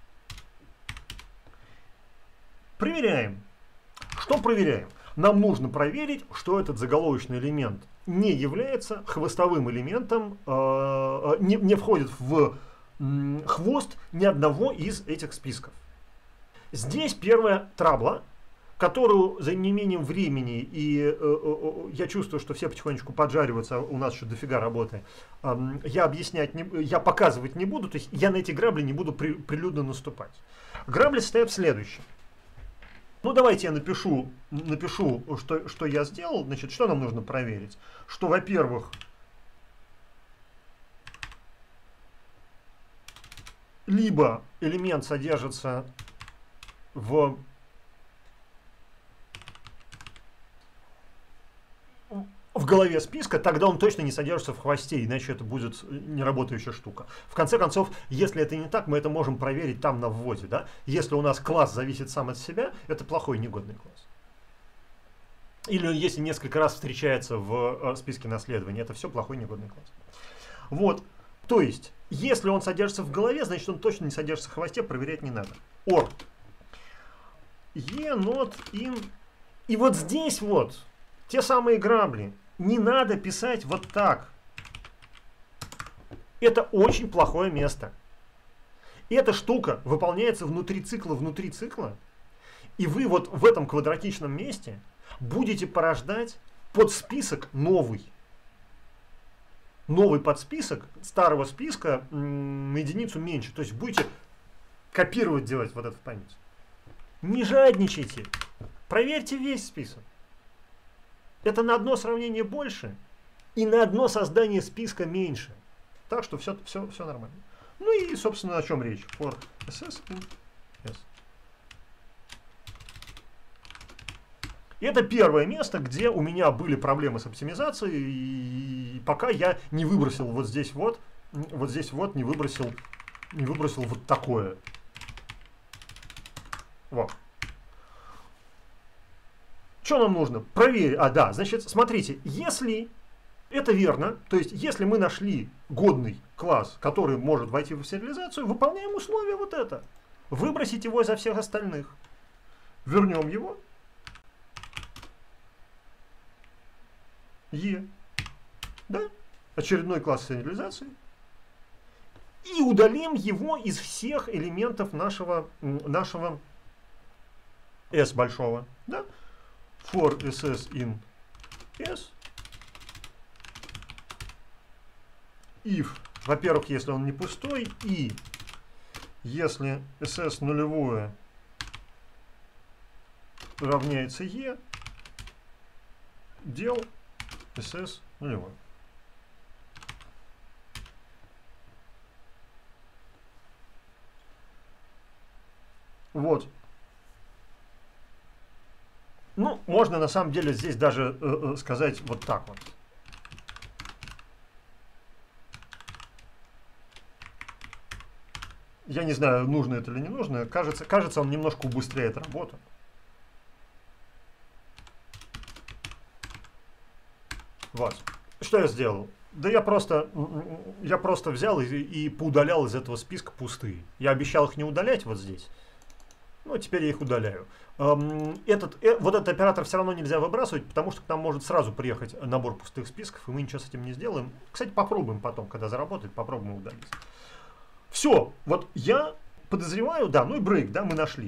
Проверяем. Что проверяем? Нам нужно проверить, что этот заголовочный элемент не является хвостовым элементом, не входит в хвост ни одного из этих списков. Здесь первая трабла, которую за неимением времени, и я чувствую, что все потихонечку поджариваются, у нас еще дофига работы, я показывать не буду, то есть я на эти грабли не буду прилюдно наступать. Грабли состоят в следующем. Ну, давайте я напишу, что я сделал. Значит, что нам нужно проверить? Что, во-первых, либо элемент содержится в голове списка, тогда он точно не содержится в хвосте, иначе это будет неработающая штука. В конце концов, если это не так, мы это можем проверить там на вводе. Да? Если у нас класс зависит сам от себя, это плохой негодный класс. Или если несколько раз встречается в списке наследования, это все плохой негодный класс. Вот. То есть, если он содержится в голове, значит он точно не содержится в хвосте, проверять не надо. Or. not in. И вот здесь вот те самые грабли. Не надо писать вот так. Это очень плохое место. Эта штука выполняется внутри цикла, и вы вот в этом квадратичном месте будете порождать подсписок новый. Новый подсписок старого списка на единицу меньше. То есть будете копировать, делать вот это в память. Не жадничайте. Проверьте весь список. Это на одно сравнение больше и на одно создание списка меньше. Так что все нормально. Ну и, собственно, о чем речь. For ss in s. Это первое место, где у меня были проблемы с оптимизацией, и пока я не выбросил вот здесь вот не выбросил вот такое. Вот. Что нам нужно? Проверить. Да, значит, смотрите, если это верно, то есть если мы нашли годный класс, который может войти в сериализацию, выполняем условие вот это. Выбросить его изо всех остальных. Вернем его. Да? Очередной класс сериализации. И удалим его из всех элементов нашего S большого. Да? For SS in S. If, во-первых, если он не пустой, и если SS нулевое равняется E, дел SS нулевое. Вот. Ну, можно на самом деле здесь даже сказать вот так вот. Я не знаю, нужно это или не нужно. Кажется, он немножко убыстряет работу. Вот. Что я сделал? Да я просто взял и поудалял из этого списка пустые. Я обещал их не удалять вот здесь. Ну, теперь я их удаляю. Вот этот оператор все равно нельзя выбрасывать, потому что к нам может сразу приехать набор пустых списков, и мы ничего с этим не сделаем. Кстати, попробуем потом, когда заработает, попробуем удалить. Все, вот я подозреваю, да, ну и брейк, да, мы нашли.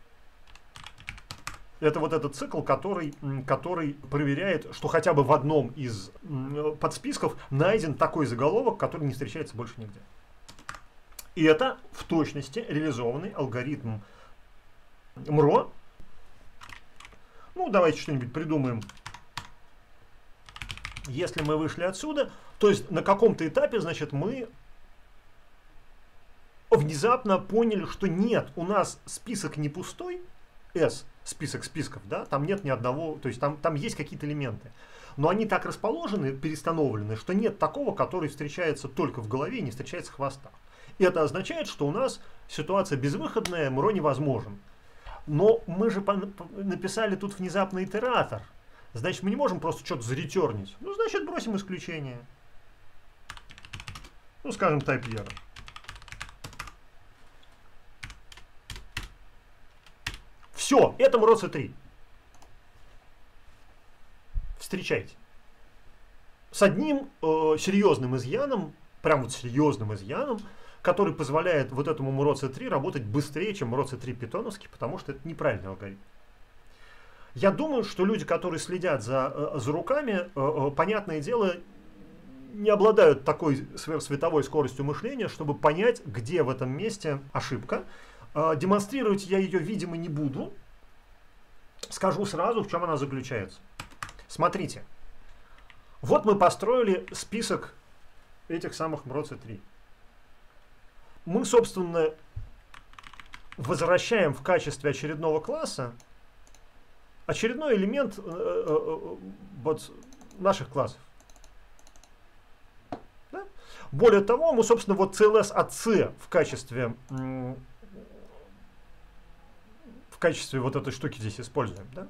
Это вот этот цикл, который проверяет, что хотя бы в одном из подсписков найден такой заголовок, который не встречается больше нигде. И это в точности реализованный алгоритм МРО. Ну, давайте что-нибудь придумаем. Если мы вышли отсюда, то есть на каком-то этапе, значит, мы внезапно поняли, что нет, у нас список не пустой, S, список списков, да, там нет ни одного, то есть там есть какие-то элементы. Но они так расположены, перестановлены, что нет такого, который встречается только в голове и не встречается в хвостах. И это означает, что у нас ситуация безвыходная, МРО невозможен. Но мы же написали тут внезапный итератор. Значит, мы не можем просто что-то заретернить. Ну, значит, бросим исключение. Ну, скажем, type error. Все, это МРО C3. Встречайте. С одним серьезным изъяном, прям вот серьезным изъяном, который позволяет вот этому МРО C3 работать быстрее, чем МРО C3 питоновский, потому что это неправильный алгоритм. Я думаю, что люди, которые следят за руками, понятное дело, не обладают такой сверхсветовой скоростью мышления, чтобы понять, где в этом месте ошибка. Демонстрировать я ее, видимо, не буду. Скажу сразу, в чем она заключается. Смотрите. Вот мы построили список этих самых МРО C3. Мы, собственно, возвращаем в качестве очередного класса очередной элемент вот, наших классов. Да? Более того, мы, собственно, вот CLS от C в качестве вот этой штуки здесь используем. Да?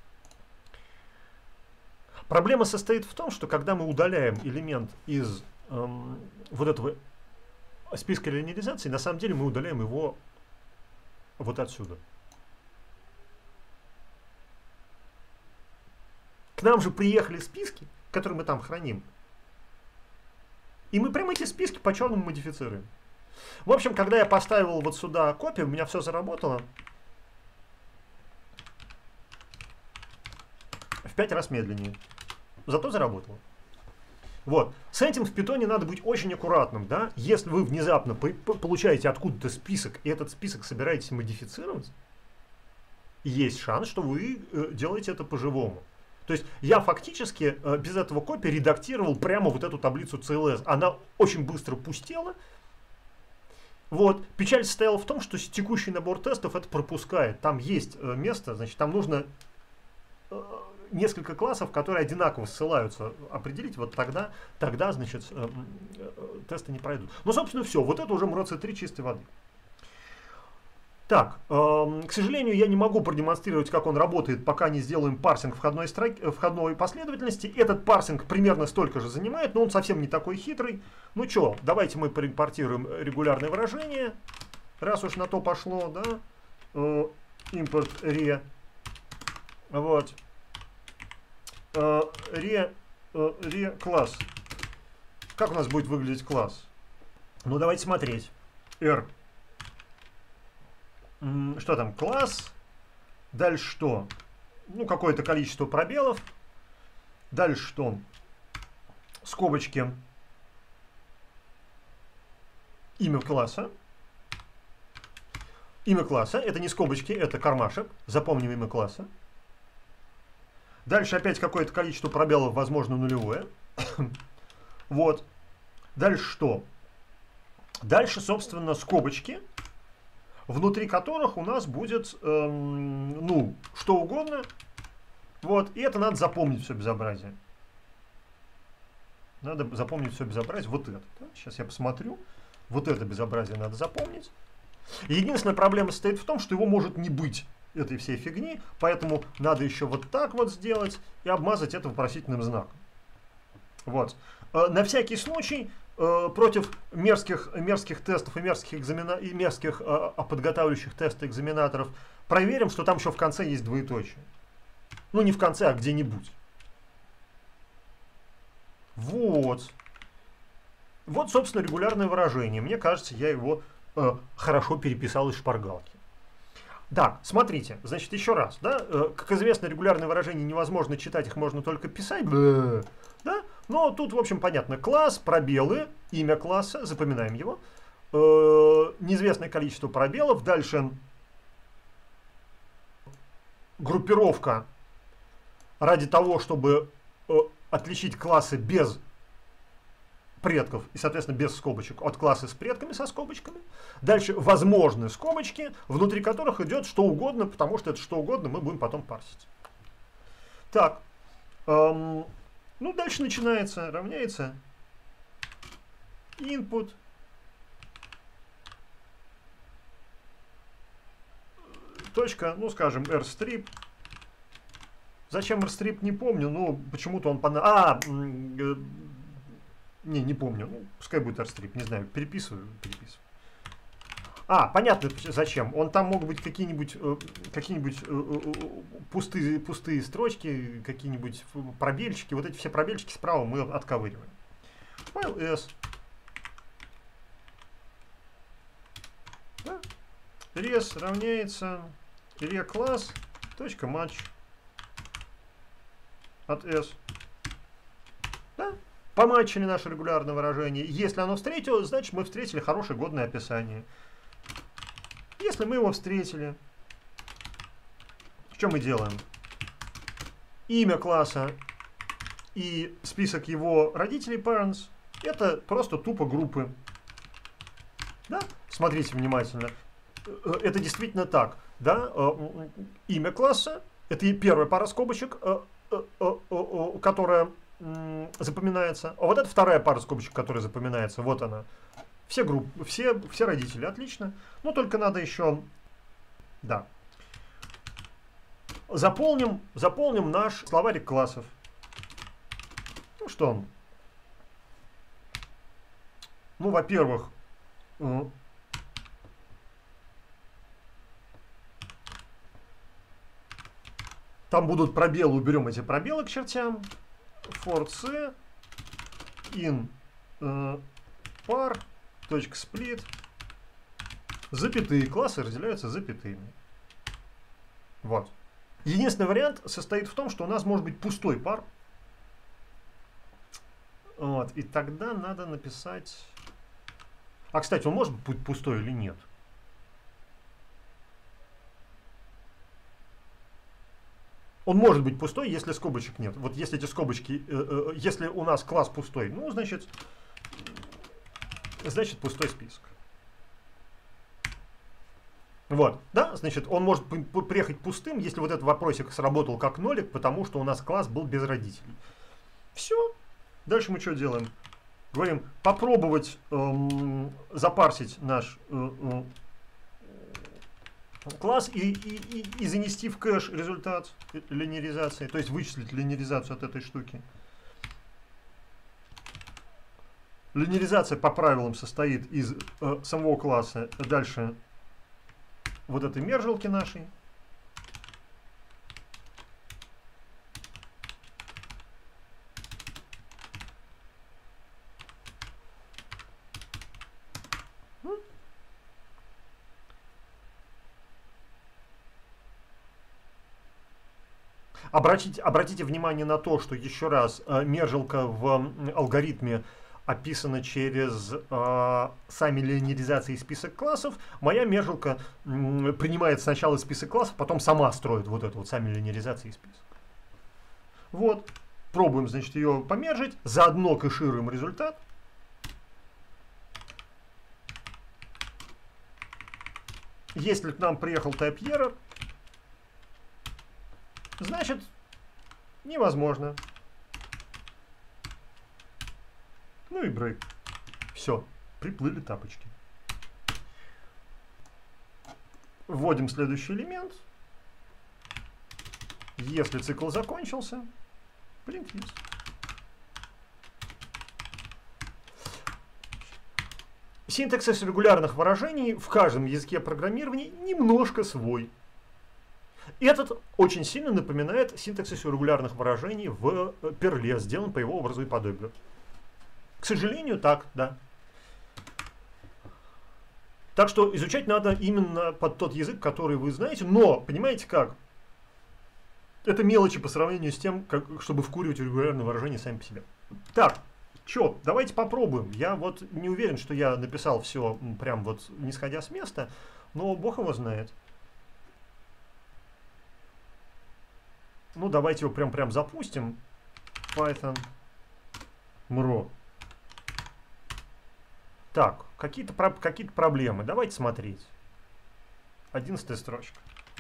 Проблема состоит в том, что когда мы удаляем элемент из вот этого списка линеаризации, на самом деле мы удаляем его вот отсюда. К нам же приехали списки, которые мы там храним. И мы прямо эти списки по-черному модифицируем. В общем, когда я поставил вот сюда копию, у меня все заработало в 5 раз медленнее. Зато заработало. Вот. С этим в питоне надо быть очень аккуратным. Да? Если вы внезапно получаете откуда-то список, и этот список собираетесь модифицировать, есть шанс, что вы делаете это по-живому. То есть я фактически без этого копии редактировал прямо вот эту таблицу CLS. Она очень быстро пустела. Вот. Печаль состояла в том, что текущий набор тестов это пропускает. Там есть место, значит, там нужно несколько классов, которые одинаково ссылаются, определить, вот тогда значит, тесты не пройдут. Ну, собственно, все. Вот это уже МРО C3 чистой воды. Так, к сожалению, я не могу продемонстрировать, как он работает, пока не сделаем парсинг входной последовательности. Этот парсинг примерно столько же занимает, но он совсем не такой хитрый. Ну что, давайте мы проимпортируем регулярное выражение, раз уж на то пошло, да, импорт re, вот, re класс. Как у нас будет выглядеть класс? Ну, давайте смотреть. R. Что там? Класс. Дальше что? Ну, какое-то количество пробелов. Дальше что? Скобочки. Имя класса. Имя класса. Это не скобочки, это кармашек. Запомним имя класса. Дальше опять какое-то количество пробелов, возможно, нулевое. Вот. Дальше что? Дальше, собственно, скобочки, внутри которых у нас будет, ну, что угодно. Вот, и это надо запомнить все безобразие. Надо запомнить все безобразие. Вот это. Да? Сейчас я посмотрю. Вот это безобразие надо запомнить. И единственная проблема состоит в том, что его может не быть, этой всей фигни. Поэтому надо еще вот так вот сделать и обмазать это вопросительным знаком. Вот. На всякий случай, против мерзких тестов и мерзких подготавливающих тесты экзаменаторов проверим, что там еще в конце есть двоеточие. Ну, не в конце, а где-нибудь. Вот. Вот, собственно, регулярное выражение. Мне кажется, я его хорошо переписал из шпаргалки. Да, смотрите, значит, еще раз. Да, как известно, регулярные выражения невозможно читать, их можно только писать. Да? Но тут, в общем, понятно. Класс, пробелы, имя класса, запоминаем его. Неизвестное количество пробелов. Дальше группировка ради того, чтобы отличить классы без предков и, соответственно, без скобочек от класса с предками со скобочками. Дальше возможны скобочки, внутри которых идет что угодно, потому что это что угодно мы будем потом парсить. Так. Ну, дальше начинается, равняется input, точка, ну, скажем, rstrip. Зачем rstrip, не помню, но почему-то он не помню, ну, пускай будет rstrip, не знаю, переписываю. Понятно зачем. Он там могут быть какие-нибудь пустые строчки, какие-нибудь пробельчики. Вот эти все пробельчики справа мы отковыриваем. File s. Да. Res равняется re-класс .match от s. Да. Поматчили наше регулярное выражение. Если оно встретилось, значит мы встретили хорошее годное описание. Если мы его встретили, что мы делаем? Имя класса и список его родителей, parents, это просто тупо группы. Да? Смотрите внимательно. Это действительно так. Да? Имя класса, это и первая пара скобочек, которая запоминается. А вот это вторая пара скобочек, которая запоминается. Вот она. Все группы, все родители, отлично. Но только надо еще, да, заполним наш словарик классов. Ну что он? Ну, во-первых, там будут пробелы, уберем эти пробелы к чертям. For c in par .split, запятые, классы разделяются запятыми. Вот. Единственный вариант состоит в том, что у нас может быть пустой пар. Вот. И тогда надо написать... кстати, он может быть пустой или нет? Он может быть пустой, если скобочек нет. Вот если эти скобочки... если у нас класс пустой, ну, значит пустой список. Вот, да, значит, он может приехать пустым, если вот этот вопросик сработал как нолик, потому что у нас класс был без родителей. Все. Дальше мы что делаем? Говорим, попробовать запарсить класс и занести в кэш результат линеаризации, то есть вычислить линеаризацию от этой штуки. Линеаризация по правилам состоит из самого класса, дальше вот этой мержилки нашей. Обратите внимание на то, что еще раз мержилка в алгоритме описана через сами линеаризации список классов. Моя мержилка принимает сначала список классов, потом сама строит вот это вот сами линеаризации список. Вот. Пробуем, значит, ее помержить. Заодно кэшируем результат. Если к нам приехал type error, значит, невозможно. Ну и брейк. Все, приплыли тапочки. Вводим следующий элемент. Если цикл закончился, print yes. Синтаксис регулярных выражений в каждом языке программирования немножко свой. Этот очень сильно напоминает синтаксис регулярных выражений в Perl, сделан по его образу и подобию. К сожалению, так, да. Так что изучать надо именно под тот язык, который вы знаете, но, понимаете как? Это мелочи по сравнению с тем, чтобы вкуривать регулярные выражения сами по себе. Так, что, давайте попробуем. Я вот не уверен, что я написал все прям вот не сходя с места, но бог его знает. Ну, давайте его прям запустим. Python mro. Так, какие-то проблемы. Давайте смотреть. 11-я строчка.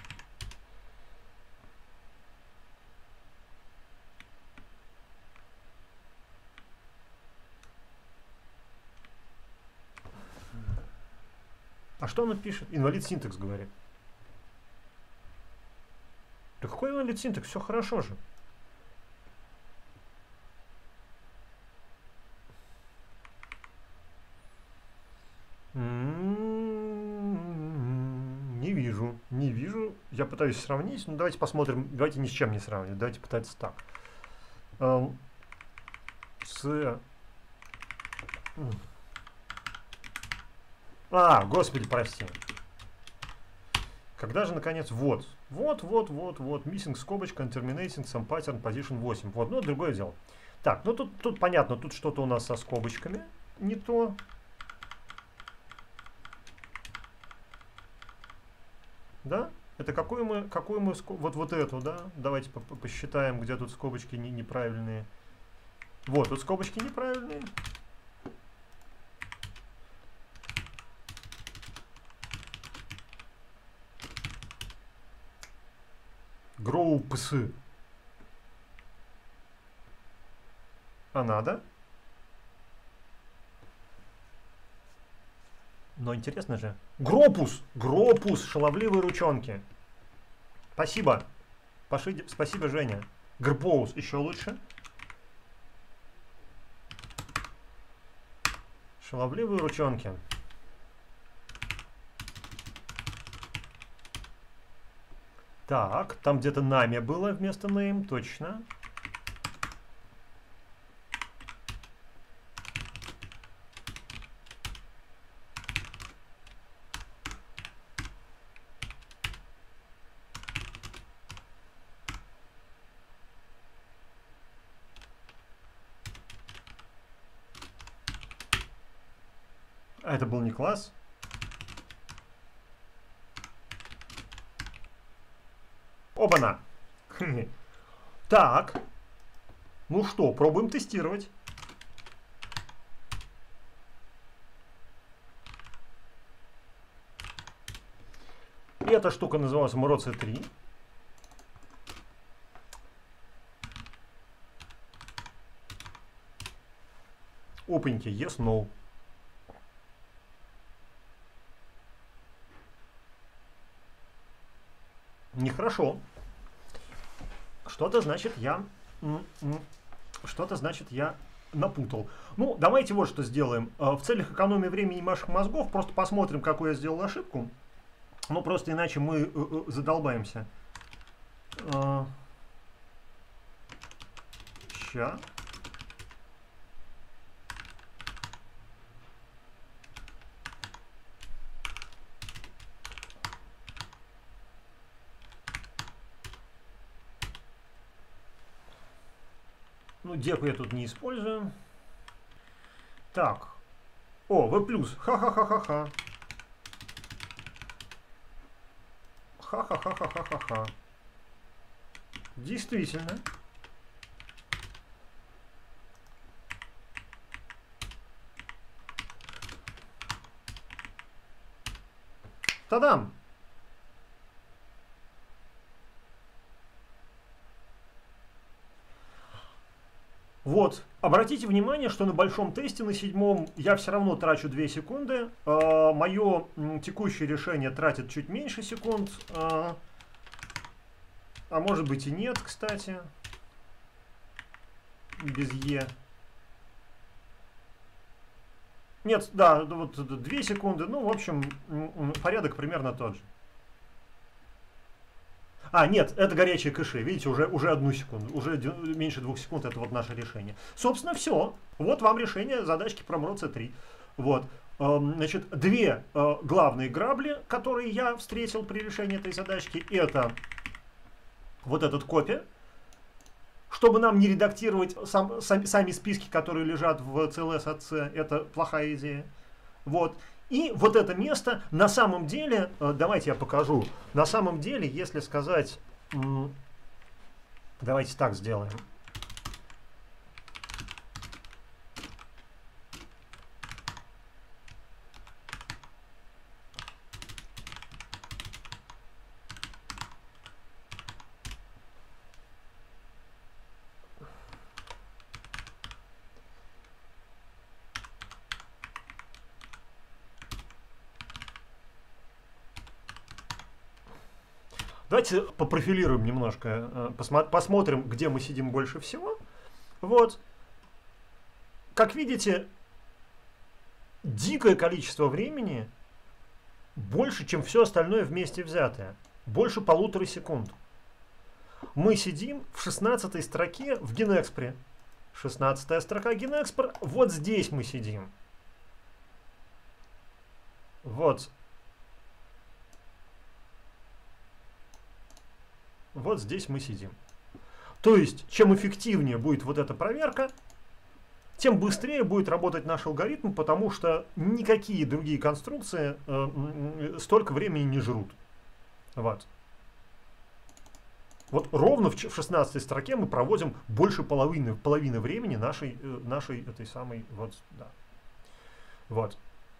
А что она пишет? Инвалид синтекс говорит. Да какой инвалид синтекс? Все хорошо же. Не вижу. Не вижу. Я пытаюсь сравнить. Ну, давайте посмотрим. Давайте ни с чем не сравнивать. Давайте пытаться так. Господи, прости. Когда же, наконец, вот. Missing скобочка, terminating, some pattern, position 8. Вот, ну, другое дело. Так, ну, тут понятно, тут что-то у нас со скобочками не то. Да? Это какую мы вот эту, да? Давайте посчитаем, где тут скобочки неправильные. Вот, тут скобочки неправильные. Groups. А надо? Но интересно же. Гропус! Гропус! Шаловливые ручонки. Спасибо. Спасибо, Женя. Грпоус еще лучше. Шаловливые ручонки. Так, там где-то нами было вместо name, точно. А это был не класс? Оба-на! Так. Ну что, пробуем тестировать. Эта штука называлась mroc3. Опаньки, yes, no. нехорошо. Что-то значит я напутал. Ну, давайте вот что сделаем. В целях экономии времени и ваших мозгов просто посмотрим, какую я сделал ошибку. Ну, просто иначе мы задолбаемся. Ща. Ну, деку я тут не использую. Так. О, V+. Ха-ха-ха-ха-ха. Ха-ха-ха-ха-ха-ха. Действительно. Та-дам! Вот, обратите внимание, что на большом тесте, на 7-м, я все равно трачу 2 секунды. Мое текущее решение тратит чуть меньше секунд. А может быть и нет, кстати. Без Е. Нет, да, вот 2 секунды. Ну, в общем, порядок примерно тот же. А, нет, это горячие кэши. Видите, уже 1 секунду. Уже меньше 2 секунд. Это вот наше решение. Собственно, все. Вот вам решение задачки про МРО-С3. Вот. Значит, 2 главные грабли, которые я встретил при решении этой задачки, это вот этот копи. Чтобы нам не редактировать сами списки, которые лежат в CLS.AC, это плохая идея. Вот. И вот это место, на самом деле, давайте я покажу, на самом деле, если сказать, давайте так сделаем. Давайте попрофилируем немножко, посмотрим, где мы сидим больше всего. Вот. Как видите, дикое количество времени больше, чем все остальное вместе взятое. Больше 1,5 секунд. Мы сидим в 16-й строке в GenExpr. 16-я строка GenExpr. Вот здесь мы сидим. Вот. Вот здесь мы сидим. То есть, чем эффективнее будет вот эта проверка, тем быстрее будет работать наш алгоритм, потому что никакие другие конструкции столько времени не жрут. Вот. Вот ровно в 16 строке мы проводим больше половины времени нашей этой самой, вот, да. Вот.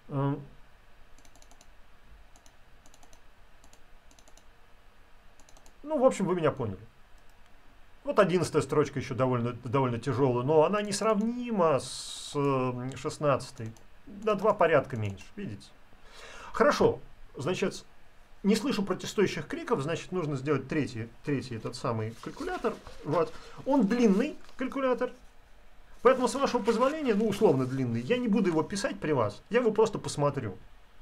Ну, в общем, вы меня поняли. Вот 11-я строчка еще довольно тяжелая, но она несравнима с 16-й. На 2 порядка меньше, видите? Хорошо, значит, не слышу протестующих криков, значит, нужно сделать третий этот самый калькулятор. Вот. Он длинный калькулятор, поэтому, с вашего позволения, ну, условно длинный, я не буду его писать при вас, я его просто посмотрю.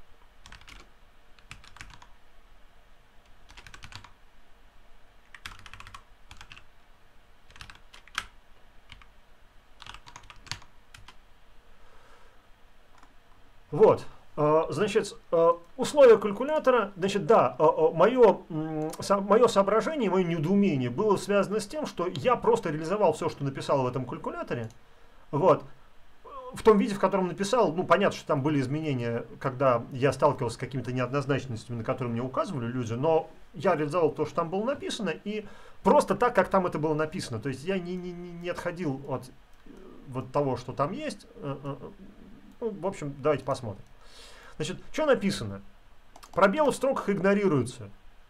Вот, значит, условия калькулятора, значит, да, мое соображение, мое недоумение было связано с тем, что я просто реализовал все, что написал в этом калькуляторе, вот, в том виде, в котором написал. Ну, понятно, что там были изменения, когда я сталкивался с какими-то неоднозначностями, на которые мне указывали люди, но я реализовал то, что там было написано, и просто так, как там это было написано, то есть я не отходил от вот того, что там есть. Ну, в общем, давайте посмотрим. Значит, что написано? Пробелы в строках игнорируются.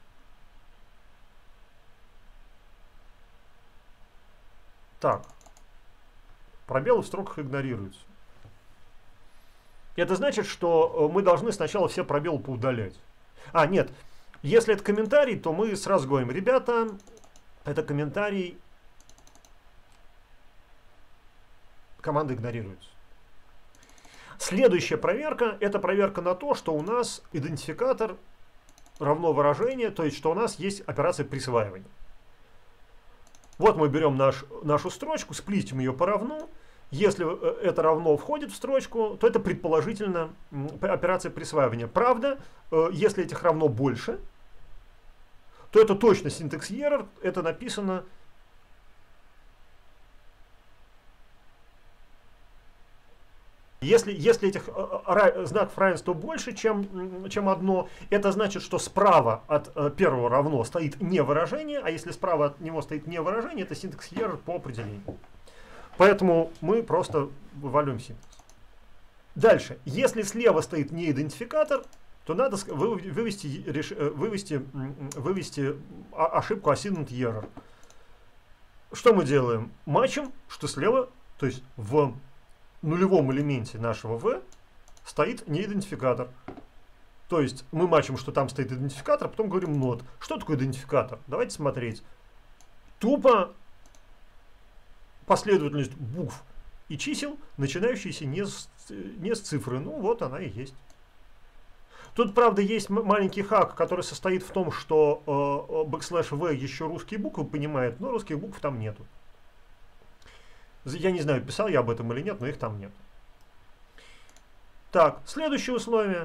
Так. Пробелы в строках игнорируются. Это значит, что мы должны сначала все пробелы поудалять. А, нет. Если это комментарий, то мы сразу говорим, ребята, это комментарий, команда игнорируется. Следующая проверка, это проверка на то, что у нас идентификатор равно выражение, то есть, что у нас есть операция присваивания. Вот мы берем нашу строчку, сплитим ее по равну. Если это равно входит в строчку, то это предположительно операция присваивания. Правда, если этих равно больше, то это точно syntax error, это написано Если этих знаков равенства больше, чем одно, это значит, что справа от первого равно стоит не выражение, а если справа от него стоит не выражение, это syntax error по определению. Поэтому мы просто вываливаем синтакс. Дальше. Если слева стоит не идентификатор, то надо вывести ошибку assignment error. Что мы делаем? Матчим, что слева, то есть в нулевом элементе нашего v стоит не идентификатор. То есть мы матчим, что там стоит идентификатор, а потом говорим not. Что такое идентификатор? Давайте смотреть. Тупо последовательность букв и чисел, начинающиеся не с цифры. Ну вот она и есть. Тут, правда, есть маленький хак, который состоит в том, что \v еще русские буквы понимает, но русских букв там нету. Я не знаю, писал я об этом или нет, но их там нет. Так, следующее условие.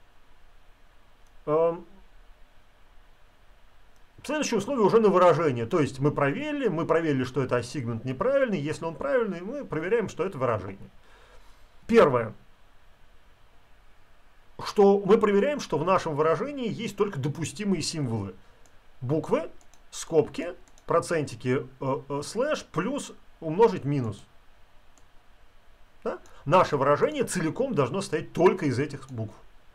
Следующее условие уже на выражение. То есть мы проверили, что это ассигмент неправильный. Если он правильный, мы проверяем, что это выражение. Первое. Что мы проверяем, что в нашем выражении есть только допустимые символы. Буквы, скобки, процентики, слэш, плюс умножить минус. Да? Наше выражение целиком должно состоять только из этих букв.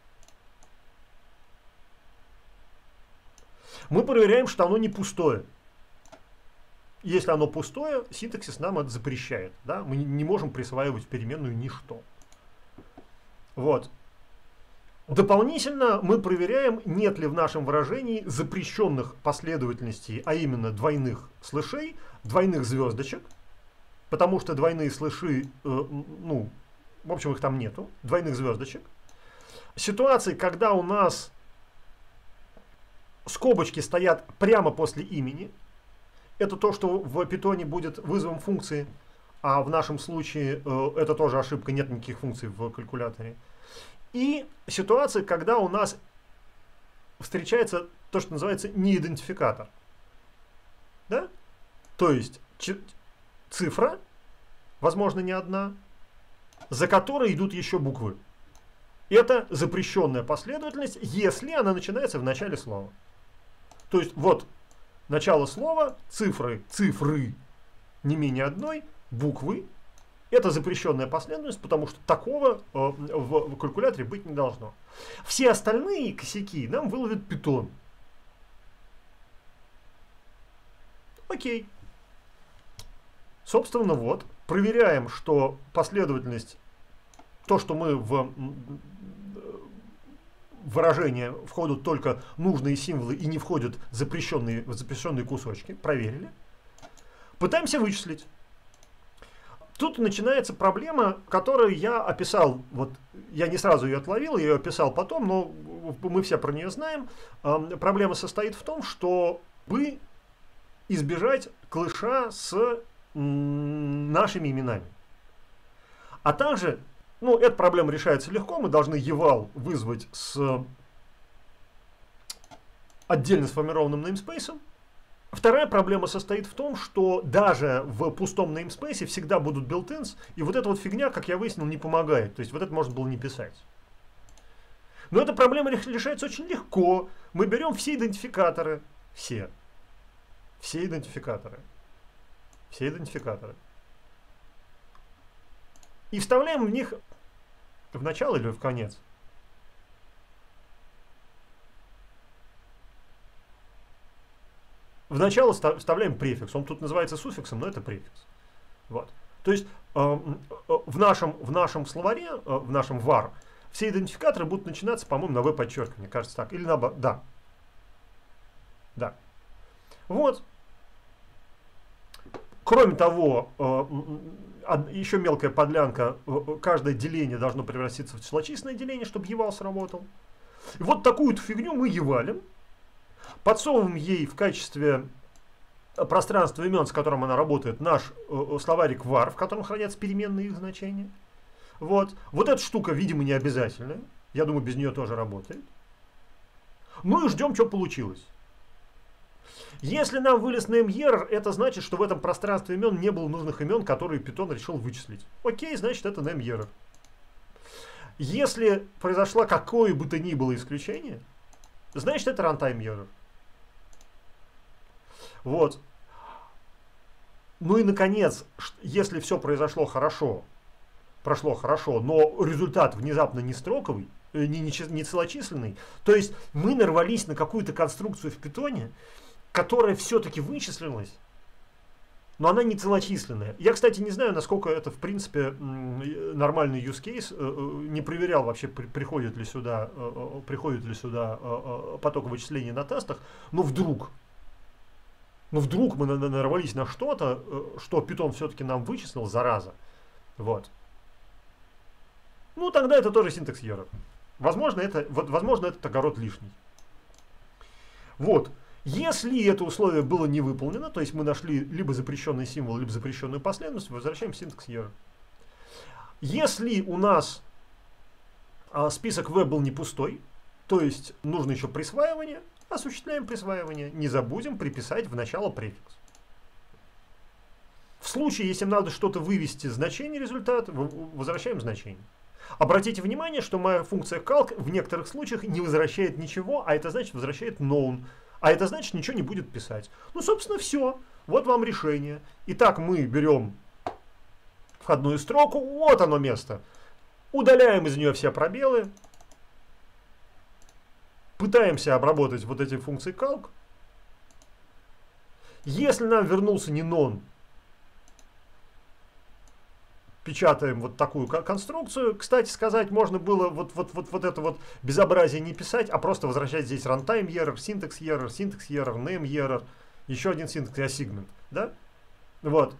Мы проверяем, что оно не пустое. Если оно пустое, синтаксис нам это запрещает. Да? Мы не можем присваивать в переменную ничто. Вот. Дополнительно мы проверяем, нет ли в нашем выражении запрещенных последовательностей, а именно двойных слэшей, двойных звездочек. Потому что двойные слэши, в общем, их там нету, двойных звездочек. Ситуации, когда у нас скобочки стоят прямо после имени, это то, что в питоне будет вызовом функции, а в нашем случае это тоже ошибка, нет никаких функций в калькуляторе. И ситуации, когда у нас встречается то, что называется неидентификатор. Да? То есть цифра, возможно, не одна, за которой идут еще буквы. Это запрещенная последовательность, если она начинается в начале слова. То есть вот начало слова, цифры не менее одной, буквы. Это запрещенная последовательность, потому что такого в калькуляторе быть не должно. Все остальные косяки нам выловит Python. Окей. Собственно, вот, проверяем, что последовательность, то, что мы в выражение входят только нужные символы и не входят запрещенные кусочки. Проверили. Пытаемся вычислить. Тут начинается проблема, которую я описал. Вот я не сразу ее отловил, я ее описал потом, но мы все про нее знаем. Проблема состоит в том, что избежать клыша с нашими именами. А также, эта проблема решается легко, мы должны eval вызвать с отдельно сформированным namespace. Вторая проблема состоит в том, что даже в пустом namespace всегда будут built-ins, и вот эта вот фигня, как я выяснил, не помогает. То есть вот это можно было не писать. Но эта проблема решается очень легко. Мы берем все идентификаторы, все идентификаторы, и вставляем в них в начало или в конец. В начало вставляем префикс. Он тут называется суффиксом, но это префикс. Вот. То есть в нашем словаре, в нашем var, все идентификаторы будут начинаться, по-моему, на v подчеркивание, кажется так. Или наоборот, да. Да. Вот. Кроме того, еще мелкая подлянка, каждое деление должно превратиться в числочисленное деление, чтобы eval сработал. И вот такую-то фигню мы евалим, подсовываем ей в качестве пространства имен, с которым она работает, наш словарик var, в котором хранятся переменные их значения. Вот. Вот эта штука, видимо, не обязательная. Я думаю, без нее тоже работает. Ну и ждем, что получилось. Если нам вылез name_error, это значит, что в этом пространстве имен не было нужных имен, которые Python решил вычислить. Окей, значит, это name_error. Если произошло какое бы то ни было исключение, значит, это runtime error. Вот. Ну и, наконец, если все произошло хорошо, прошло хорошо, но результат внезапно не строковый, не целочисленный, то есть мы нарвались на какую-то конструкцию в Python, которая все-таки вычислилась, но она не целочисленная. Я, кстати, не знаю, насколько это, в принципе, нормальный use case. Не проверял вообще, приходит ли сюда поток вычислений на тестах. Но вдруг мы нарвались на что-то, что Python все-таки нам вычислил, зараза. Вот. Ну, тогда это тоже синтекс error. Возможно, этот огород лишний. Вот. Если это условие было не выполнено, то есть мы нашли либо запрещенный символ, либо запрещенную последовательность, возвращаем синтекс error. Если у нас список v был не пустой, то есть нужно еще присваивание, осуществляем присваивание. Не забудем приписать в начало префикс. В случае, если надо что-то вывести значение результата, возвращаем значение. Обратите внимание, что моя функция calc в некоторых случаях не возвращает ничего, а это значит возвращает known. А это значит, ничего не будет писать. Ну, собственно, все. Вот вам решение. Итак, мы берем входную строку. Вот оно место. Удаляем из нее все пробелы. Пытаемся обработать вот эти функции calc. Если нам вернулся не non, печатаем вот такую конструкцию. Кстати сказать, можно было вот это вот безобразие не писать, а просто возвращать здесь runtime error, syntax error, name error, еще один синтекс assignment, да? Вот.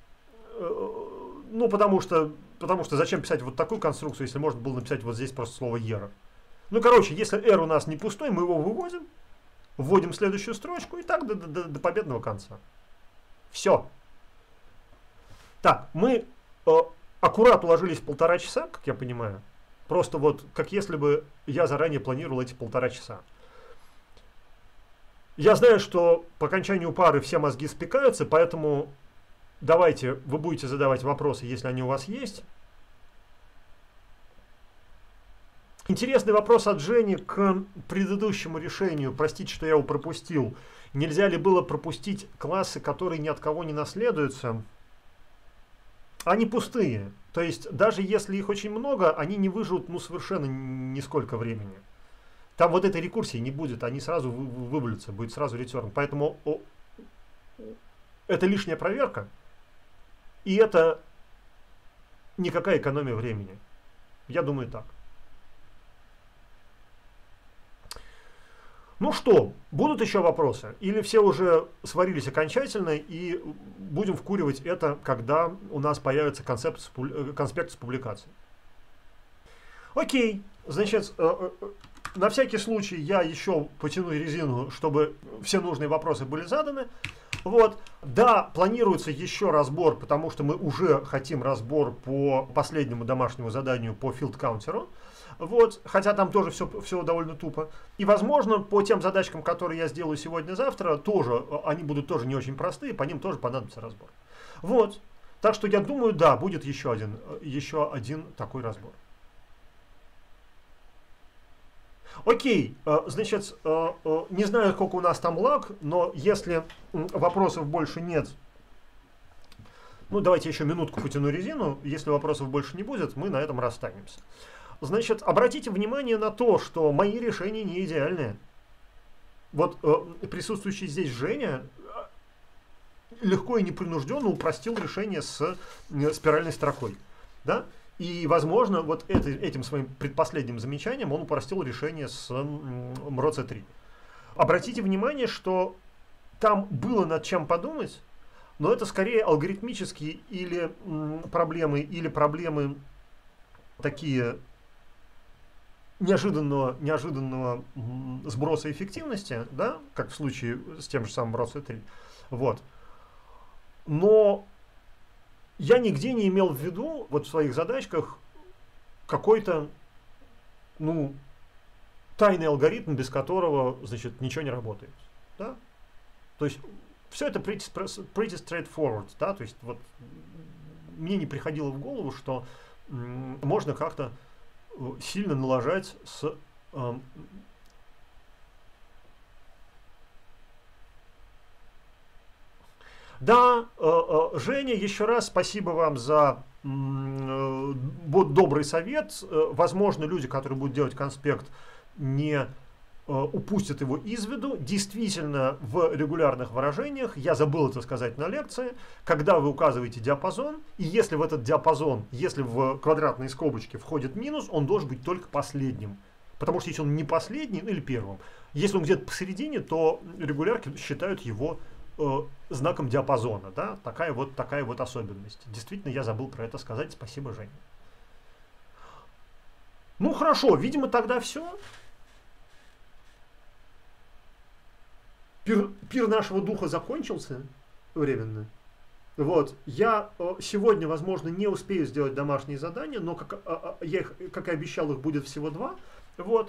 Ну, потому что зачем писать вот такую конструкцию, если можно было написать вот здесь просто слово error. Ну, короче, если r у нас не пустой, мы его выводим, вводим следующую строчку и так до победного конца. Все. Так, мы аккурат уложились в 1,5 часа, как я понимаю. Просто вот, как если бы я заранее планировал эти 1,5 часа. Я знаю, что по окончанию пары все мозги спекаются, поэтому давайте, вы будете задавать вопросы, если они у вас есть. Интересный вопрос от Жени к предыдущему решению. Простите, что я его пропустил. Нельзя ли было пропустить классы, которые ни от кого не наследуются? Они пустые. То есть, даже если их очень много, они не выживут совершенно нисколько времени. Там вот этой рекурсии не будет, они сразу вывалятся, будет сразу return. Поэтому это лишняя проверка, и это никакая экономия времени. Я думаю так. Ну что, будут еще вопросы? Или все уже сварились окончательно и будем вкуривать это, когда у нас появится конспект с публикацией? Окей, значит, на всякий случай я еще потяну резину, чтобы все нужные вопросы были заданы. Вот. Да, планируется еще разбор, потому что мы уже хотим разбор по последнему домашнему заданию по филд-каунтеру. Вот, хотя там тоже все довольно тупо. И, возможно, по тем задачкам, которые я сделаю сегодня-завтра, тоже, они будут тоже не очень простые, по ним тоже понадобится разбор. Вот. Так что я думаю, да, будет еще один такой разбор. Окей, значит, не знаю, сколько у нас там лаг, но если вопросов больше нет, ну, давайте еще минутку потяну резину. Если вопросов больше не будет, мы на этом расстанемся. Значит, обратите внимание на то, что мои решения не идеальные. Вот присутствующий здесь Женя легко и непринужденно упростил решение с спиральной строкой. Да? И, возможно, вот этим своим предпоследним замечанием он упростил решение с МРОЦ3. Обратите внимание, что там было над чем подумать, но это скорее алгоритмические или проблемы такие неожиданного сброса эффективности, да, как в случае с тем же самым Browser 3. Вот. Но я нигде не имел в виду вот в своих задачках какой-то, ну, тайный алгоритм, без которого, значит, ничего не работает. Да? То есть все это pretty straightforward, да, то есть вот мне не приходило в голову, что можно как-то сильно налажать с Да, Женя, еще раз спасибо вам за добрый совет. Возможно, люди, которые будут делать конспект, не упустят его из виду. Действительно, в регулярных выражениях, я забыл это сказать на лекции, когда вы указываете диапазон, и если в этот диапазон, если в квадратные скобочки входит минус, он должен быть только последним. Потому что если он не последний, или первым, если он где-то посередине, то регулярки считают его знаком диапазона. Да? Такая вот особенность. Действительно, я забыл про это сказать. Спасибо, Женя. Ну хорошо, видимо, тогда все. Пир нашего духа закончился временно. Вот. Я сегодня, возможно, не успею сделать домашние задания, но как и обещал, их будет всего 2. Вот.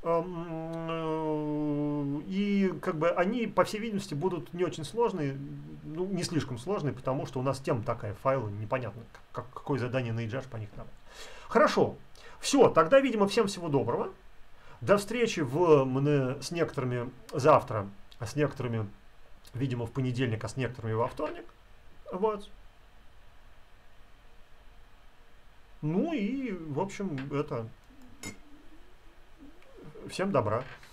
И как бы они, по всей видимости, будут не очень сложные, ну, не слишком сложные, потому что у нас тема такая, файлы, непонятно, какое задание на EJAR по них надо. Хорошо. Все, тогда, видимо, всем всего доброго. До встречи с некоторыми завтра, а с некоторыми, видимо, в понедельник, а с некоторыми во вторник. Вот. Ну и, в общем, всем добра.